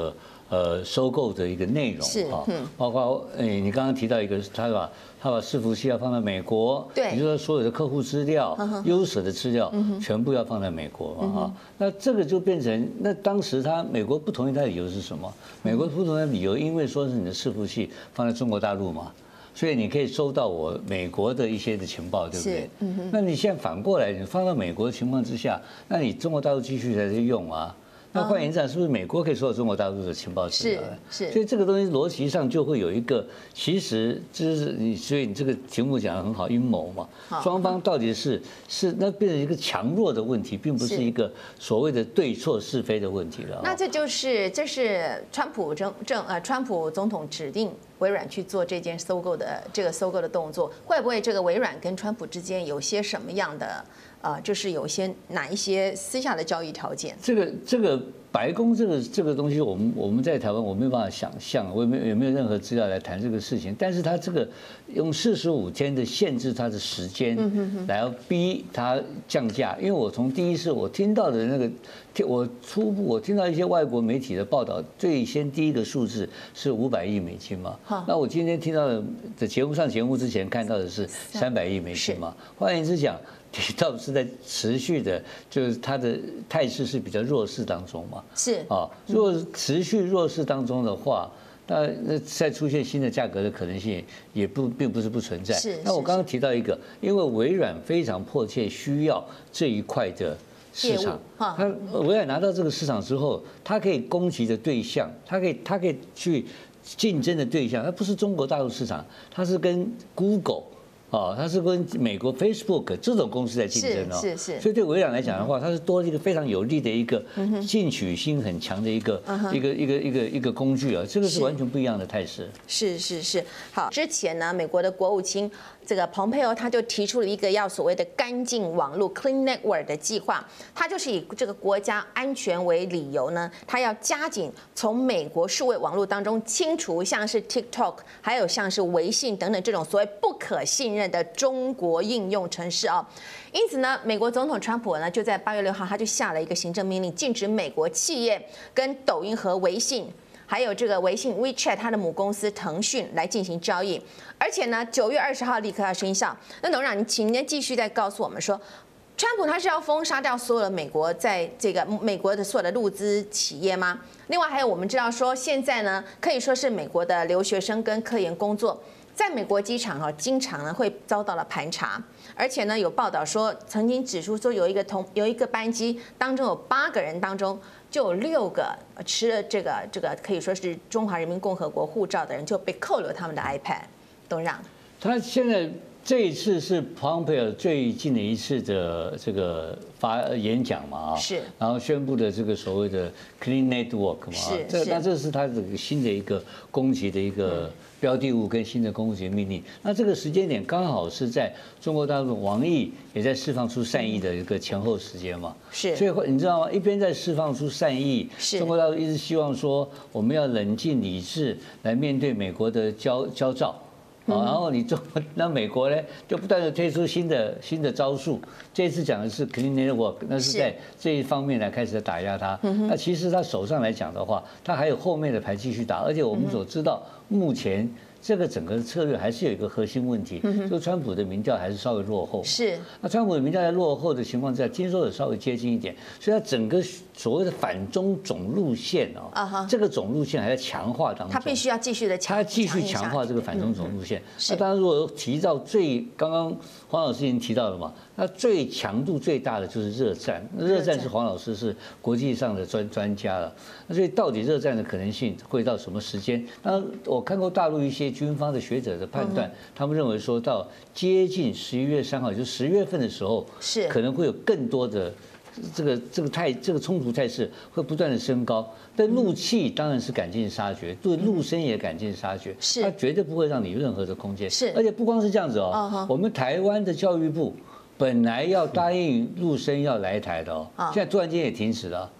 呃收购的一个内容哈，包括诶你刚刚提到一个，他把他把伺服器要放在美国， 对， 也就是说所有的客户资料、user 的资料全部要放在美国嘛哈，那这个就变成那当时他美国不同意他的理由是什么？美国不同意的理由，因为说是你的伺服器放在中国大陆嘛。所以你可以收到我美国的一些的情报，对不对？嗯、那你现在反过来，你放到美国的情况之下，那你中国大陆继续在这用啊？那换言之，是不是美国可以收到中国大陆的情报资料？ 是是。 所以这个东西逻辑上就会有一个，其实就是你，所以你这个题目讲得很好，阴谋嘛。双方到底是是那变成一个强弱的问题，并不是一个所谓的对错是非的问题了。 那这就是这是川普政政呃川普总统指定微软去做这件收购的这个收购的动作，会不会这个微软跟川普之间有些什么样的呃，就是有一些哪一些私下的交易条件？ 这个这个白宫这个这个东西，我们我们在台湾我没有办法想象，我也没有也没有任何资料来谈这个事情。但是他这个用四十五天的限制他的时间，来要逼他降价。因为我从第一次我听到的那个，我初步我听到一些外国媒体的报道，最先第一个数字是五百亿美金嘛。那我今天听到的在节目上节目之前看到的是三百亿美金嘛。换言之讲，提到是在持续的，就是它的态势是比较弱势当中嘛。 是啊，如果持续弱势当中的话，那那再出现新的价格的可能性也不并不是不存在。 是。 那我刚刚提到一个，因为微软非常迫切需要这一块的市场，它微软拿到这个市场之后，它可以攻击的对象，它可以它可以去竞争的对象，它不是中国大陆市场，它是跟 Google。哦，它是跟美国 Facebook 这种公司在竞争哦， 是是。 所以对微软来讲的话，它是多一个非常有利的一个进取心很强的一个一个一个一个一个工具啊，这个是完全不一样的态势。 是是是。好，之前呢，美国的国务卿这个蓬佩奥他就提出了一个要所谓的干净网络 （Clean Network） 的计划，他就是以这个国家安全为理由呢，他要加紧从美国数位网络当中清除像是 TikTok 还有像是微信等等这种所谓不可信任的中国应用程式啊，因此呢，美国总统川普呢就在八月六号，他就下了一个行政命令，禁止美国企业跟抖音和微信，还有这个微信 WeChat 它的母公司腾讯来进行交易，而且呢，九月二十号立刻要生效。那董事长，你请您继续再告诉我们说，川普他是要封杀掉所有的美国在这个美国的所有的陆资企业吗？另外还有我们知道说，现在呢可以说是美国的留学生跟科研工作。在美国机场哈，经常呢会遭到了盘查，而且呢有报道说，曾经指出说有一个同有一个班机当中有八个人当中就有六个持了这个这个可以说是中华人民共和国护照的人就被扣留他们的 iPad， 董事长。 他现在这一次是 Pompeo 最近的一次的这个发演讲嘛啊， 是， 然后宣布的这个所谓的 Clean Network 嘛， 是， 这那这是他这个新的一个攻击的一个标的物跟新的攻击命令。那这个时间点刚好是在中国大陆王毅也在释放出善意的一个前后时间嘛， 是， 所以你知道吗？一边在释放出善意， 是， 中国大陆一直希望说我们要冷静理智来面对美国的焦焦躁。然后你中那美国呢就不断的推出新的新的招数，这次讲的是 Clean Network， 那是在这一方面来开始打压他。那其实他手上来讲的话，他还有后面的牌继续打，而且我们所知道目前。这个整个策略还是有一个核心问题，就是川普的民调还是稍微落后。 是， 那川普的民调在落后的情况之下，听说也稍微接近一点，所以他整个所谓的反中总路线哦，啊哈，这个总路线还在强化当中。 他必须要继续的强， 他继续强化这个反中总路线。那当然，如果提到最刚刚黄老师已经提到了嘛，那最强度最大的就是热战。热战是黄老师是国际上的专专家了。那所以到底热战的可能性会到什么时间？当然，我看过大陆一些军方的学者的判断，他们认为说到接近十一月三号，也就十月份的时候， 是可能会有更多的这个这个态这个冲突态势会不断的升高。但陆气当然是赶尽杀绝，对陆生也赶尽杀绝， 是它绝对不会让你有任何的空间。 是， 而且不光是这样子哦，我们台湾的教育部本来要答应陆生要来台的哦，现在突然间也停止了。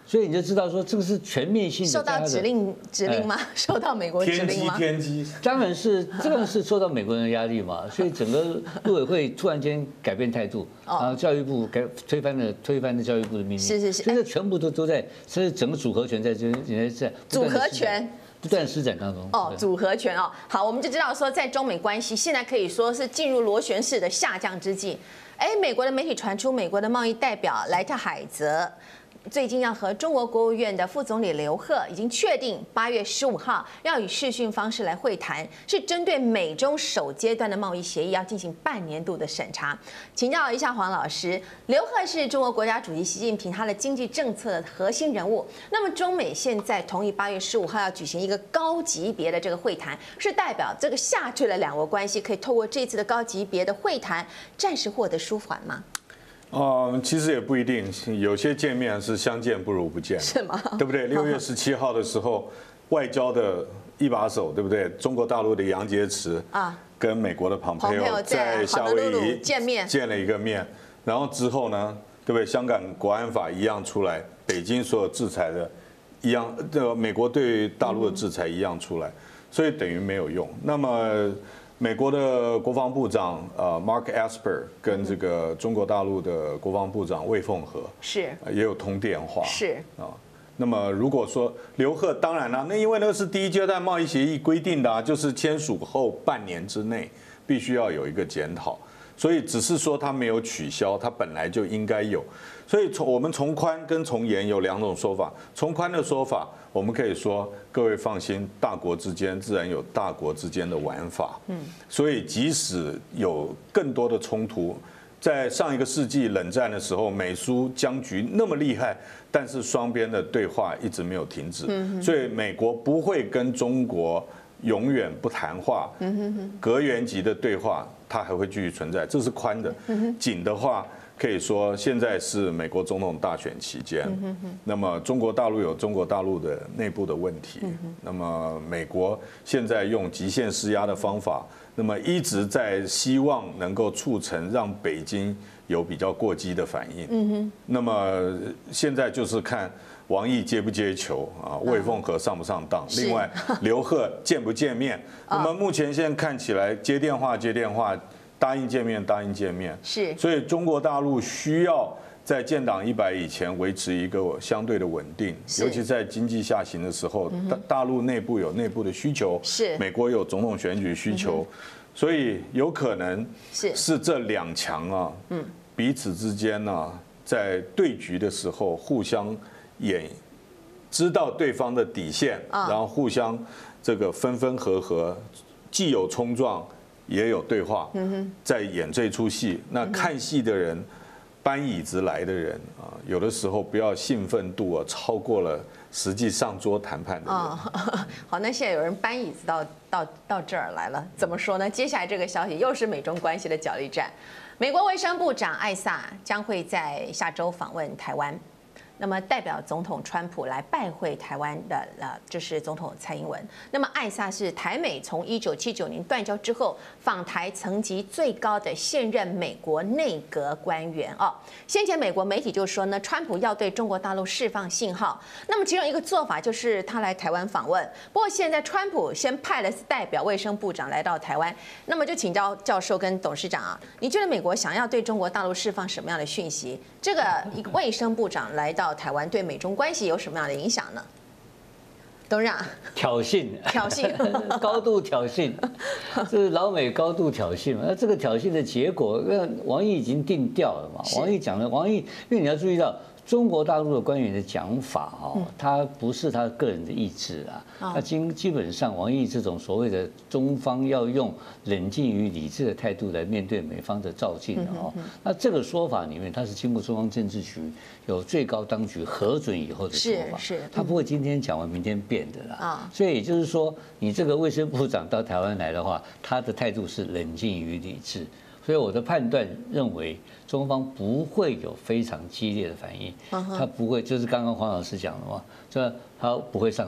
所以你就知道说这个是全面性的受到指令指令吗？受到美国指令吗？ 天机， 当然是这个是受到美国人的压力嘛，所以整个陆委会突然间改变态度，然后教育部改推翻了推翻了教育部的命令， 是是是， 所以全部都都在，所以整个组合拳在这在在组合拳。 不断施展当中哦，组合拳哦，好，我们就知道说，在中美关系现在可以说是进入螺旋式的下降之际。哎，美国的媒体传出，美国的贸易代表莱特海泽最近要和中国国务院的副总理刘鹤已经确定，八月十五号要以视讯方式来会谈，是针对美中首阶段的贸易协议要进行半年度的审查。请教一下黄老师，刘鹤是中国国家主席习近平他的经济政策的核心人物。那么中美现在同意八月十五号要举行一个高级别的这个会谈，是代表这个下坠了两国关系可以透过这次的高级别的会谈暂时获得舒缓吗？ 哦，其实也不一定，有些见面是相见不如不见， 是吗？ 对不对？六月十七号的时候，外交的一把手，对不对？中国大陆的杨洁篪啊，跟美国的蓬佩奥在夏威夷见面， 见了一个面，然后之后呢，对不对？香港国安法一样出来，北京所有制裁的，一样，这美国对大陆的制裁一样出来，所以等于没有用。那么。美国的国防部长呃 Mark Esper 跟这个中国大陆的国防部长魏凤和是也有通电话是啊。那么如果说刘鹤，当然了，那因为那是第一阶段贸易协议规定的啊，就是签署后半年之内必须要有一个检讨，所以只是说他没有取消，他本来就应该有。所以从我们从宽跟从严有两种说法，从宽的说法。我们可以说，各位放心，大国之间自然有大国之间的玩法。嗯，所以即使有更多的冲突，在上一个世纪冷战的时候，美苏僵局那么厉害，但是双边的对话一直没有停止。嗯，所以美国不会跟中国永远不谈话。嗯哼，隔元级的对话它还会继续存在，这是宽的。紧的话。可以说，现在是美国总统大选期间，那么中国大陆有中国大陆的内部的问题，那么美国现在用极限施压的方法，那么一直在希望能够促成让北京有比较过激的反应。那么现在就是看王毅接不接球啊，魏凤和上不上当，另外刘鹤见不见面。那么目前现在看起来接电话接电话。答应见面，答应见面， 是， 所以中国大陆需要在建党一百以前维持一个相对的稳定，尤其在经济下行的时候，大大陆内部有内部的需求， 是， 美国有总统选举需求，所以有可能是是这两强啊，嗯，彼此之间呢，在对局的时候互相演，知道对方的底线，然后互相这个分分合合，既有冲撞。也有对话，在演这出戏。那看戏的人，搬椅子来的人啊，有的时候不要兴奋度啊超过了实际上桌谈判的人。哦， 好，那现在有人搬椅子到到到这儿来了，怎么说呢？接下来这个消息又是美中关系的角力战。美国卫生部长艾萨将会在下周访问台湾。那么代表总统川普来拜会台湾的呃，就是总统蔡英文。那么艾萨是台美从一九七九年断交之后访台层级最高的现任美国内阁官员哦。先前美国媒体就说呢，川普要对中国大陆释放信号。那么其中一个做法就是他来台湾访问。不过现在川普先派了代表卫生部长来到台湾。那么就请教教授跟董事长啊，你觉得美国想要对中国大陆释放什么样的讯息？这个一个卫生部长来到台湾对美中关系有什么样的影响呢？董事长， 挑衅， 挑衅， 高度挑衅，这是老美高度挑衅嘛？那这个挑衅的结果，那王毅已经定调了嘛？王毅讲了，王毅，因为你要注意到。中国大陆的官员的讲法哦，他不是他个人的意志啊，他基基本上王毅这种所谓的中方要用冷静与理智的态度来面对美方的照进的哦，那这个说法里面，他是经过中央政治局有最高当局核准以后的说法， 是是， 他不会今天讲完明天变的啦啊，所以也就是说，你这个卫生部长到台湾来的话，他的态度是冷静与理智。所以我的判断认为，中方不会有非常激烈的反应，他不会就是刚刚黄老师讲的嘛，这他不会上当，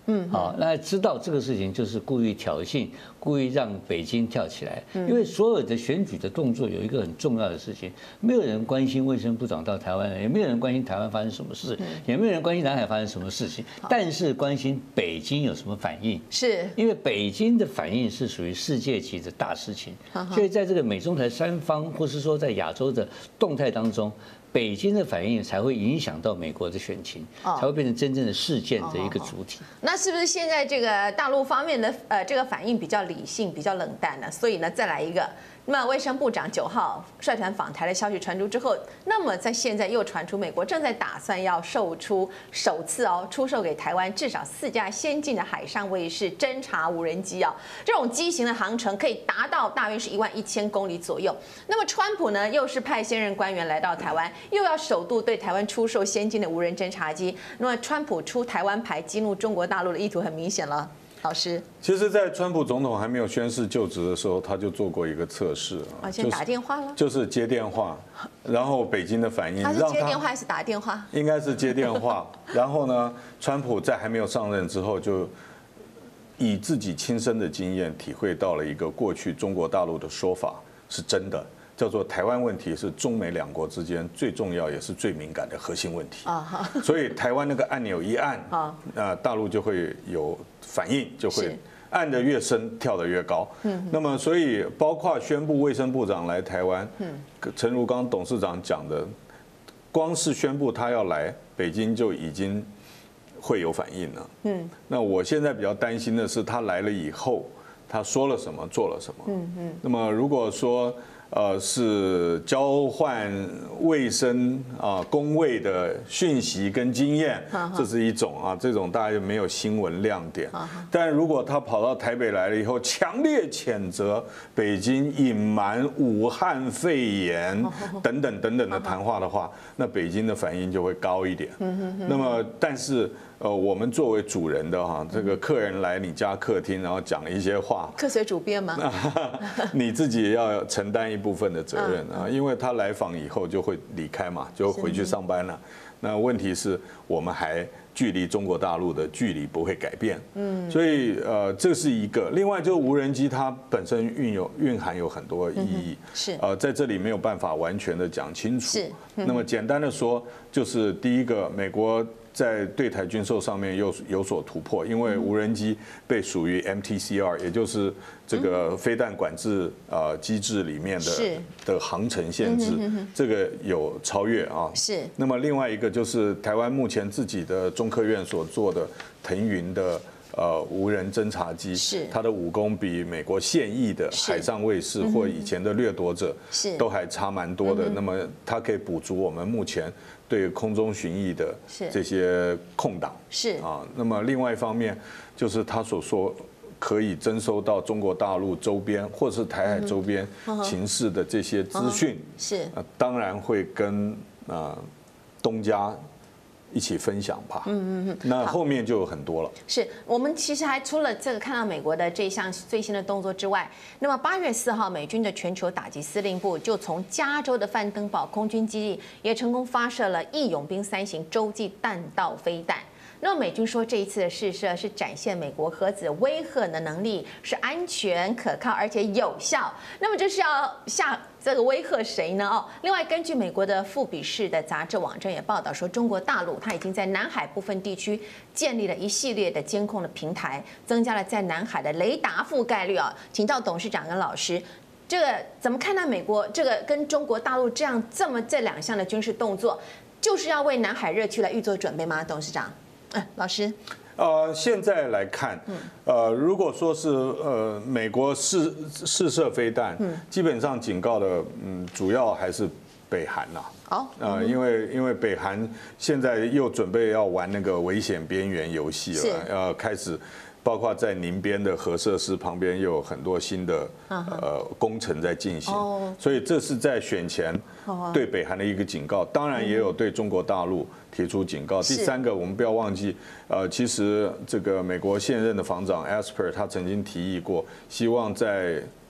嗯，好，那知道这个事情就是故意挑衅，故意让北京跳起来。因为所有的选举的动作有一个很重要的事情，没有人关心卫生部长到台湾来，也没有人关心台湾发生什么事，也没有人关心南海发生什么事情，但是关心北京有什么反应。 是因为北京的反应是属于世界级的大事情，所以在这个美中台三方，或是说在亚洲的动态当中。北京的反应才会影响到美国的选情，才会变成真正的事件的一个主体。 那是不是现在这个大陆方面的呃这个反应比较理性、比较冷淡呢？所以呢，再来一个。那么，卫生部长九号率团访台的消息传出之后，那么在现在又传出美国正在打算要售出首次哦出售给台湾至少四架先进的海上卫士侦察无人机哦，这种机型的航程可以达到大约是一万一千公里左右。那么川普呢，又是派现任官员来到台湾，又要首度对台湾出售先进的无人侦察机。那么川普出台湾牌激怒中国大陆的意图很明显了。老师， 其实，在川普总统还没有宣誓就职的时候，他就做过一个测试啊，先打电话了， 就是接电话，然后北京的反应， 他是接电话还是打电话？ 应该是接电话。然后呢，川普在还没有上任之后，就以自己亲身的经验体会到了一个过去中国大陆的说法是真的。叫做台湾问题是中美两国之间最重要也是最敏感的核心问题啊，所以台湾那个按钮一按啊，那大陆就会有反应，就会按得越深跳得越高。嗯，那么所以包括宣布卫生部长来台湾，嗯，陈如刚董事长讲的，光是宣布他要来，北京就已经会有反应了。嗯，那我现在比较担心的是他来了以后，他说了什么，做了什么。嗯嗯，那么如果说呃，是交换卫生啊、公卫的讯息跟经验，这是一种啊，这种大家没有新闻亮点。但如果他跑到台北来了以后，强烈谴责北京隐瞒武汉肺炎等等等等的谈话的话，那北京的反应就会高一点。那么，但是。呃，我们作为主人的哈，这个客人来你家客厅，然后讲一些话， 客随主便吗？ 你自己也要承担一部分的责任啊，因为他来访以后就会离开嘛，就回去上班了。那问题是我们还距离中国大陆的距离不会改变，嗯，所以呃，这是一个。另外就是无人机它本身蕴有蕴含有很多意义， 是呃，在这里没有办法完全的讲清楚。是，那么简单的说，就是第一个，美国。在对台军售上面又有所突破，因为无人机被属于 M T C R， 也就是这个飞弹管制呃机制里面的的航程限制，这个有超越啊。 是。 那么另外一个就是台湾目前自己的中科院所做的腾云的呃无人侦察机， 是它的武功比美国现役的海上卫士或以前的掠夺者都还差蛮多的。那么它可以补足我们目前。对空中巡弋的这些空档是啊，那么另外一方面就是他所说可以征收到中国大陆周边或者是台海周边情势的这些资讯是啊，当然会跟啊东家一起分享吧。嗯嗯嗯，那后面就有很多了。 是我们其实还除了这个看到美国的这项最新的动作之外，那么八月四号，美军的全球打击司令部就从加州的范登堡空军基地也成功发射了义勇兵三型洲际弹道飞弹。那么美军说，这一次的试射是展现美国核子威慑的能力是安全、可靠而且有效。那么这是要下这个威吓谁呢？哦，另外根据美国的富比士的杂志网站也报道说，中国大陆它已经在南海部分地区建立了一系列的监控的平台，增加了在南海的雷达覆盖率啊。请教董事长跟老师，这个怎么看待美国这个跟中国大陆这样这么这两项的军事动作，就是要为南海热区来预做准备吗？董事长？嗯，老师， 呃，现在来看，呃，如果说是呃美国试试射飞弹，基本上警告的，嗯，主要还是北韩啦。 好， 呃，因为因为北韩现在又准备要玩那个危险边缘游戏了，要开始。包括在宁边的核设施旁边，又有很多新的呃工程在进行，所以这是在选前对北韩的一个警告，当然也有对中国大陆提出警告。第三个，我们不要忘记，呃，其实这个美国现任的防长 Esper 他曾经提议过，希望在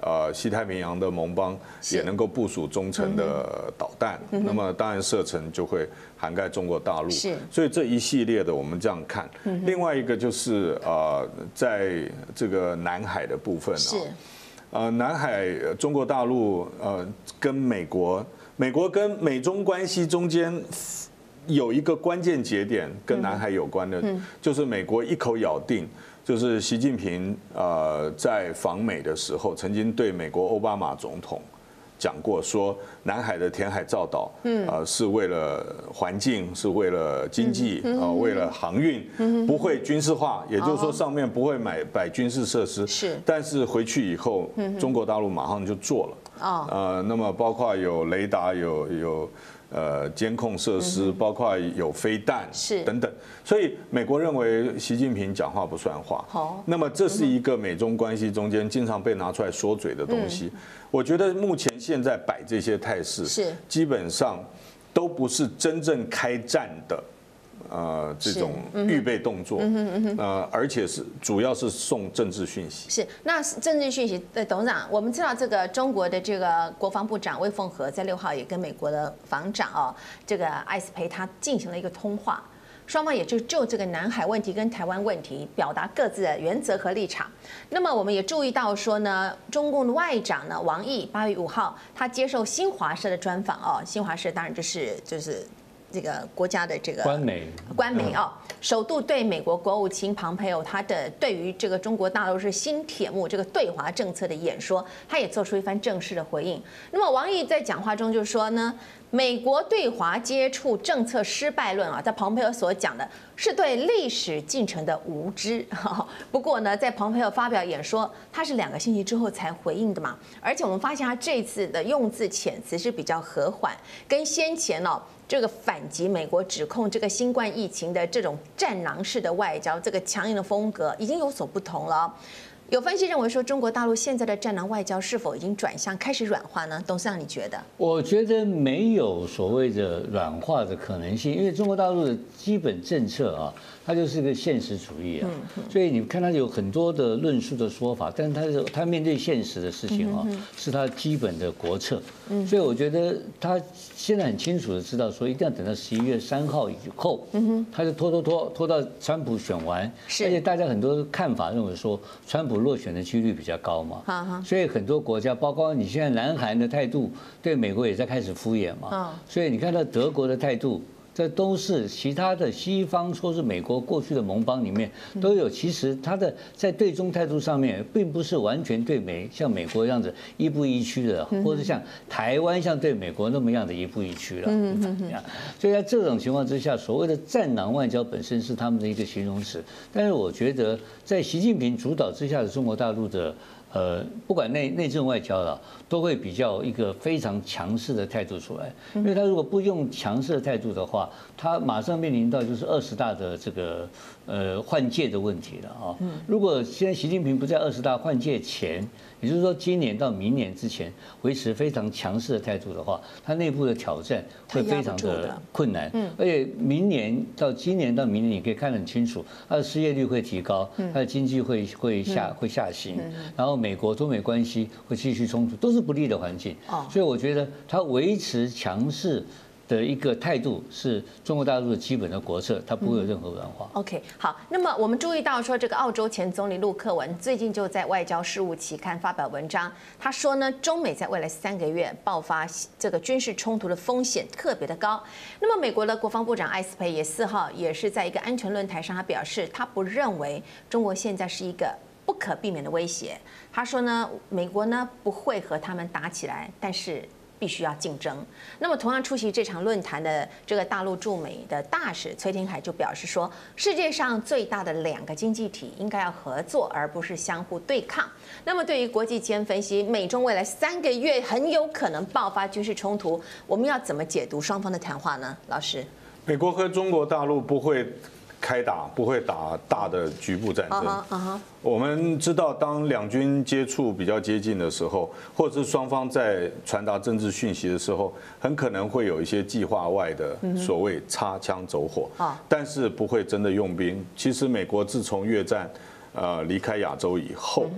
呃西太平洋的盟邦也能够部署中程的导弹， 嗯、 那么当然射程就会涵盖中国大陆。 是， 所以这一系列的我们这样看。嗯、另外一个就是呃，在这个南海的部分啊。是。呃，南海中国大陆呃跟美国，美国跟美中关系中间有一个关键节点跟南海有关的，就是美国一口咬定，就是习近平呃在访美的时候，曾经对美国奥巴马总统讲过，说南海的填海造岛，嗯，呃，是为了环境，是为了经济，呃，为了航运，不会军事化，也就是说上面不会买摆军事设施。是，但是回去以后，中国大陆马上就做了。哦，呃，那么包括有雷达，有有。呃，监控设施，包括有飞弹，是等等，所以美国认为习近平讲话不算话。好，那么这是一个美中关系中间经常被拿出来说嘴的东西。我觉得目前现在摆这些态势，是基本上都不是真正开战的。呃，这种预备动作，呃，而且是主要是送政治讯息。 是，那政治讯息的董事长，我们知道这个中国的这个国防部长魏凤和在六号也跟美国的防长哦，这个艾斯培他进行了一个通话，双方也就就这个南海问题跟台湾问题表达各自的原则和立场。那么我们也注意到说呢，中共的外长呢王毅八月五号他接受新华社的专访哦，新华社当然就是就是。这个国家的这个官媒， 官媒哦，首度对美国国务卿庞培欧他的对于这个中国大陆是新铁幕这个对华政策的演说，他也做出一番正式的回应。那么王毅在讲话中就说呢，美国对华接触政策失败论啊，在庞培欧所讲的是对历史进程的无知。不过呢，在庞培欧发表演说，他是两个星期之后才回应的嘛，而且我们发现他这次的用字遣词是比较和缓，跟先前哦。这个反击美国指控这个新冠疫情的这种战狼式的外交，这个强硬的风格已经有所不同了。有分析认为说，中国大陆现在的战狼外交是否已经转向开始软化呢？董事长，你觉得？ 我觉得没有所谓的软化的可能性，因为中国大陆的基本政策啊，它就是一个现实主义啊，所以你看它有很多的论述的说法，但是它是它面对现实的事情啊，是它基本的国策。所以我觉得他现在很清楚的知道说，一定要等到十一月三号以后，他就拖拖拖拖到川普选完，而且大家很多看法认为说，川普落选的几率比较高嘛，所以很多国家，包括你现在南韩的态度，对美国也在开始敷衍嘛，所以你看到德国的态度。这都是其他的西方，说是美国过去的盟邦里面都有。其实他的在对中态度上面，并不是完全对美像美国这样子亦步亦趋的，或者像台湾像对美国那么样的亦步亦趋了。所以在这种情况之下，所谓的战狼外交本身是他们的一个形容词。但是我觉得，在习近平主导之下的中国大陆的。呃，不管内内政外交了，都会比较一个非常强势的态度出来。因为他如果不用强势的态度的话，他马上面临到就是二十大的这个呃换届的问题了啊。如果现在习近平不在二十大换届前，也就是说今年到明年之前维持非常强势的态度的话，他内部的挑战会非常的困难。而且明年到今年到明年，你可以看得很清楚，他的失业率会提高，他的经济会会下会下行，然后。美国中美关系会继续冲突，都是不利的环境。所以我觉得他维持强势的一个态度是中国大陆的基本的国策，它不会有任何软化。 OK， 好，那么我们注意到说，这个澳洲前总理陆克文最近就在外交事务期刊发表文章，他说呢，中美在未来三个月爆发这个军事冲突的风险特别的高。那么美国的国防部长艾斯培也四号也是在一个安全论坛上，他表示他不认为中国现在是一个不可避免的威胁。他说呢，美国呢不会和他们打起来，但是必须要竞争。那么同样出席这场论坛的这个大陆驻美的大使崔天凯就表示说，世界上最大的两个经济体应该要合作，而不是相互对抗。那么对于国际间分析，美中未来三个月很有可能爆发军事冲突，我们要怎么解读双方的谈话呢？老师， 美国和中国大陆不会开打，不会打大的局部战争。Uh huh, uh huh. 我们知道，当两军接触比较接近的时候，或者是双方在传达政治讯息的时候，很可能会有一些计划外的所谓擦枪走火，但是不会真的用兵。其实美国自从越战呃离开亚洲以后，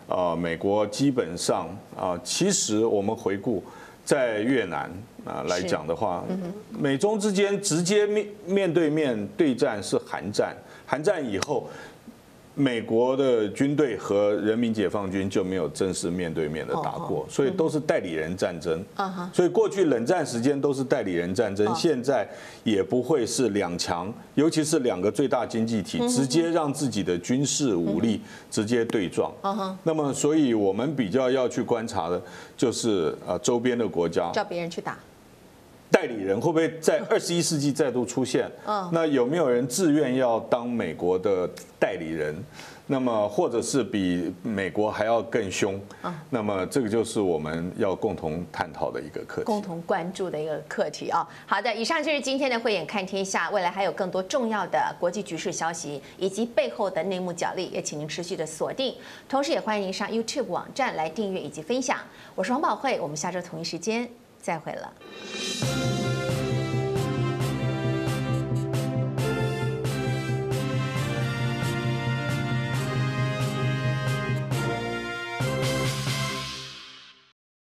呃，美国基本上啊、呃，其实我们回顾在越南啊、呃、来讲的话，嗯、美中之间直接面面对面对战是韩战，韩战以后。美国的军队和人民解放军就没有正式面对面的打过，所以都是代理人战争。所以过去冷战时间都是代理人战争，现在也不会是两强，尤其是两个最大经济体直接让自己的军事武力直接对撞。那么，所以我们比较要去观察的就是呃周边的国家， 叫别人去打。 代理人会不会在二十一世纪再度出现？那有没有人自愿要当美国的代理人？那么或者是比美国还要更凶？那么这个就是我们要共同探讨的一个课题， 共同关注的一个课题啊。好的，以上就是今天的慧眼看天下，未来还有更多重要的国际局势消息以及背后的内幕角力，也请您持续的锁定。同时也欢迎您上 YouTube 网站来订阅以及分享。我是黄宝慧，我们下周同一时间再会了。